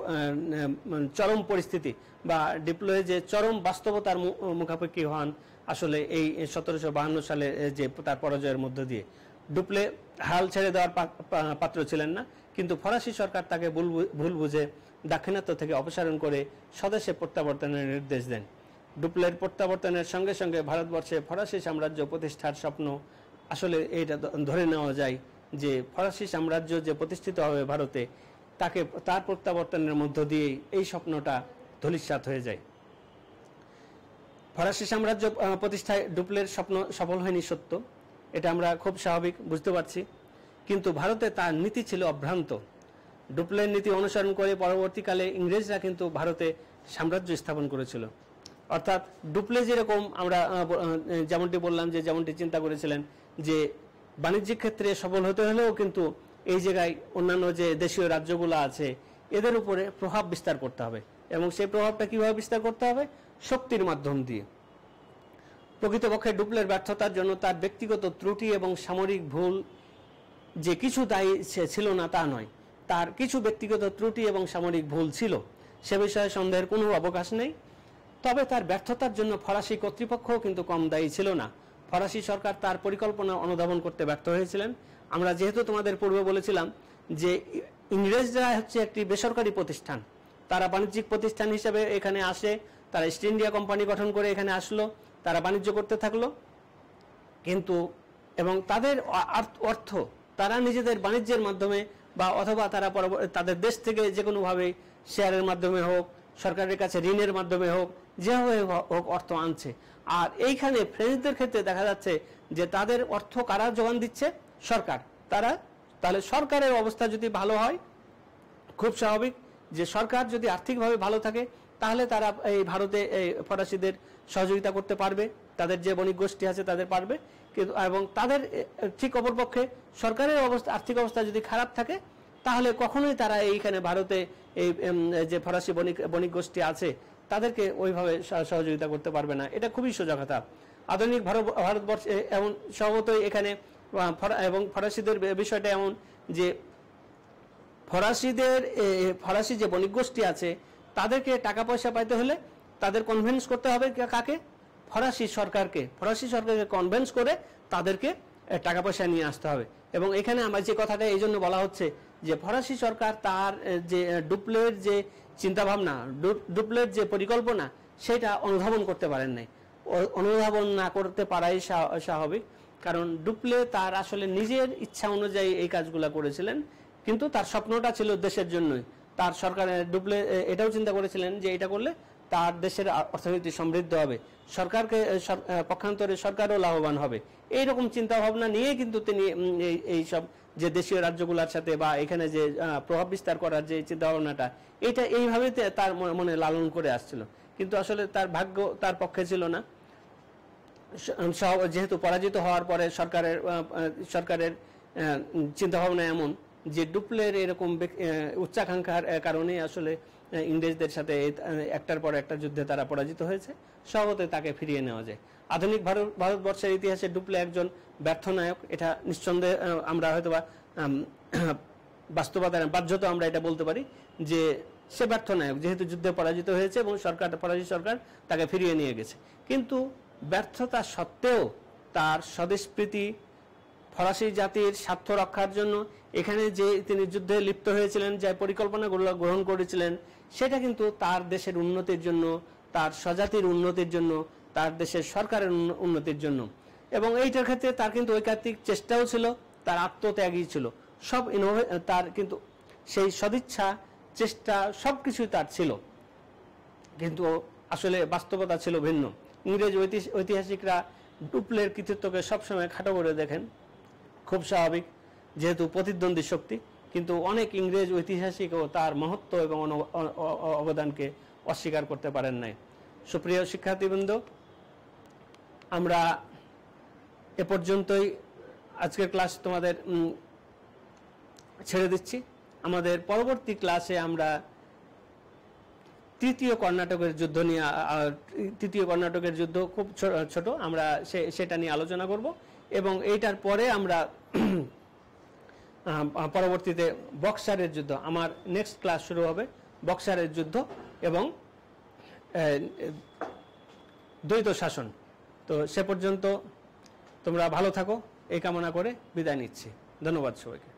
চরম পরিস্থিতি বা ডুপ্লের যে চরম বাস্তবতার মুখাপেক্ষি হন আসলে এই সতেরোশো বাহান্ন সালে যে তার পরাজয়ের মধ্য দিয়ে। ডুপ্লে হাল ছেড়ে দেওয়ার পাত্র ছিলেন না, কিন্তু ফরাসি সরকার তাকে ভুল বুঝে দাক্ষিণাত্য থেকে অপসারণ করে স্বদেশে প্রত্যাবর্তনের নির্দেশ দেন। ডুপ্লের প্রত্যাবর্তনের সঙ্গে সঙ্গে ভারতবর্ষে ফরাসি সাম্রাজ্য প্রতিষ্ঠার স্বপ্ন আসলে এটা ধরে নেওয়া যায় যে ফরাসি সাম্রাজ্য যে প্রতিষ্ঠিত হবে ভারতে, তাকে তার প্রত্যাবর্তনের মধ্য দিয়ে এই স্বপ্নটা ধূলিসাৎ হয়ে যায়। ফরাসি সাম্রাজ্য প্রতিষ্ঠায় ডুপ্লের স্বপ্ন সফল হয়নি সত্য, এটা আমরা খুব স্বাভাবিক বুঝতে পারছি, কিন্তু ভারতে তার নীতি ছিল অভ্রান্ত। ডুপ্লের নীতি অনুসরণ করে পরবর্তীকালে ইংরেজরা কিন্তু ভারতে সাম্রাজ্য স্থাপন করেছিল। অর্থাৎ ডুপ্লে যেরকম আমরা যেমনটি বললাম যে যেমনটি চিন্তা করেছিলেন যে বাণিজ্যিক ক্ষেত্রে সফল হতে হলেও কিন্তু এই জায়গায় অন্যান্য যে দেশীয় রাজ্যগুলো আছে এদের উপরে প্রভাব বিস্তার করতে হবে, এবং সেই প্রভাবটা কিভাবে বিস্তার করতে হবে? শক্তির মাধ্যম দিয়ে। প্রকৃতপক্ষে ডুপ্লের ব্যর্থতার জন্য তার ব্যক্তিগত ত্রুটি এবং সামরিক ভুল যে কিছু দায়ী ছিল না তা নয়, তার কিছু ব্যক্তিগত ত্রুটি এবং সামরিক ভুল ছিল, সে বিষয়ে সন্দেহের কোনো অবকাশ নেই। তবে তার ব্যর্থতার জন্য ফরাসি কর্তৃপক্ষও কিন্তু কম দায়ী ছিল না। ফরাসি সরকার তার পরিকল্পনা অনুধাবন করতে ব্যর্থ হয়েছিলেন। আমরা যেহেতু তোমাদের পূর্বে বলেছিলাম যে ইংরেজরা হচ্ছে একটি বেসরকারি প্রতিষ্ঠান, তারা বাণিজ্যিক প্রতিষ্ঠান হিসেবে এখানে আসে, তারা ইস্ট ইন্ডিয়া কোম্পানি গঠন করে এখানে আসলো, তারা বাণিজ্য করতে থাকলো, কিন্তু এবং তাদের অর্থ তারা নিজেদের বাণিজ্যের মাধ্যমে বা অথবা তারা তাদের দেশ থেকে যে কোনোভাবে শেয়ারের মাধ্যমে হোক, সরকারের কাছে ঋণের মাধ্যমে হোক, যেভাবে হোক অর্থ আনছে। আর এইখানে ফ্রেঞ্চদের ক্ষেত্রে দেখা যাচ্ছে যে তাদের অর্থ কারা যোগান দিচ্ছে? সরকার। তারা তাহলে সরকারের অবস্থা যদি ভালো হয় খুব স্বাভাবিক যে সরকার যদি আর্থিকভাবে ভালো থাকে তাহলে তারা এই ভারতে এই ফরাসিদের সহযোগিতা করতে পারবে, তাদের যে বণিক গোষ্ঠী আছে তাদের পারবে, কিন্তু এবং তাদের ঠিক অপরপক্ষে সরকারের অবস্থা আর্থিক অবস্থা যদি খারাপ থাকে তাহলে কখনোই তারা এইখানে ভারতে এই যে ফরাসি বণিক বণিক গোষ্ঠী আছে তাদেরকে ওইভাবে সহযোগিতা করতে পারবে না। এটা খুবই সোজা কথা। আধুনিক ভারত ভারতবর্ষে এমন স্বভাবতই এখানে এবং ফরাসিদের বিষয়টা এমন যে ফরাসিদের ফরাসি যে বণিক গোষ্ঠী আছে তাদেরকে টাকা পয়সা পাইতে হলে তাদের কনভিন্স করতে হবে কাকে? ফরাসি সরকারকে। ফরাসি সরকারকে কনভিন্স করে তাদেরকে টাকা পয়সা নিয়ে আসতে হবে। এবং এখানে আমার যে কথাটা এই জন্য বলা হচ্ছে যে ফরাসি সরকার তার যে ডুপ্লের যে চিন্তাভাবনা, ডুপ্লের যে পরিকল্পনা সেটা অনুধাবন করতে পারেন নাই। অনুধাবন না করতে পারাই স্বাভাবিক, কারণ ডুপ্লে তার আসলে নিজের ইচ্ছা অনুযায়ী এই কাজগুলো করেছিলেন, কিন্তু তার স্বপ্নটা ছিল দেশের জন্যই। তার সরকারের ডুপ্লে এটাও চিন্তা করেছিলেন যে এটা করলে তার দেশের অর্থনীতি সমৃদ্ধ হবে, সরকারকে পক্ষান্তরে সরকারও লাভবান হবে। এইরকম চিন্তা ভাবনা নিয়ে কিন্তু তিনি এই সব যে দেশীয় রাজ্যগুলোর সাথে বা এখানে যে প্রভাব বিস্তার করার যে চিন্তা ভাবনাটা এটা এইভাবে তার মনে লালন করে আসছিল। কিন্তু আসলে তার ভাগ্য তার পক্ষে ছিল না। যেহেতু পরাজিত হওয়ার পরে সরকারের সরকারের চিন্তা ভাবনা এমন যে ডুপ্লের এরকম উচ্চাকাঙ্ক্ষার কারণেই আসলে ইংরেজদের সাথে একটার পর একটা যুদ্ধে তারা পরাজিত হয়েছে, স্বভাবতই তাকে ফিরিয়ে নেওয়া যায়। আধুনিক ভারত ভারতবর্ষের ইতিহাসে ডুপ্লে একজন ব্যর্থ নায়ক, এটা নিঃসন্দেহে আমরা হয়তো বা বাস্তবতার বাধ্যত আমরা এটা বলতে পারি যে সে ব্যর্থ নায়ক, যেহেতু যুদ্ধে পরাজিত হয়েছে এবং সরকার ফরাসি সরকার তাকে ফিরিয়ে নিয়ে গেছে। কিন্তু ব্যর্থতা সত্ত্বেও তার স্বদেশপ্রীতি, ফরাসি জাতির স্বার্থ রক্ষার জন্য এখানে যে তিনি যুদ্ধে লিপ্ত হয়েছিলেন, যে পরিকল্পনাগুলো গ্রহণ করেছিলেন, সেটা কিন্তু তার দেশের উন্নতির জন্য, তার স্বজাতির উন্নতির জন্য, তার দেশের সরকারের উন্নতির জন্য। এবং এইটার ক্ষেত্রে তার কিন্তু ঐকান্তিক চেষ্টাও ছিল, তার আত্মত্যাগই ছিল সব। তার কিন্তু সেই সদিচ্ছা, চেষ্টা সব কিছুই তার ছিল, কিন্তু আসলে বাস্তবতা ছিল ভিন্ন। ইংরেজ ঐতিহাসিকরা ডুপ্লের কৃতিত্বকে সবসময় খাটো করে দেখেন, খুব স্বাভাবিক, যেহেতু প্রতিদ্বন্দ্বী শক্তি। কিন্তু অনেক ইংরেজ ঐতিহাসিকও তার মহত্ব এবং অবদানকে অস্বীকার করতে পারেন নাই। সুপ্রিয় শিক্ষার্থীবৃন্দ, আমরা এ পর্যন্তই আজকের ক্লাস তোমাদের ছেড়ে দিচ্ছি। আমাদের পরবর্তী ক্লাসে আমরা তৃতীয় কর্ণাটকের যুদ্ধ নিয়ে তৃতীয় কর্ণাটকের যুদ্ধ খুব ছোট, আমরা সেটা নিয়ে আলোচনা করব। এবং এইটার পরে আমরা পরবর্তীতে বক্সারের যুদ্ধ, আমার নেক্সট ক্লাস শুরু হবে বক্সারের যুদ্ধ এবং দ্বৈত শাসন। তো সে পর্যন্ত তোমরা ভালো থাকো এই কামনা করে বিদায় নিচ্ছি। ধন্যবাদ সবাইকে।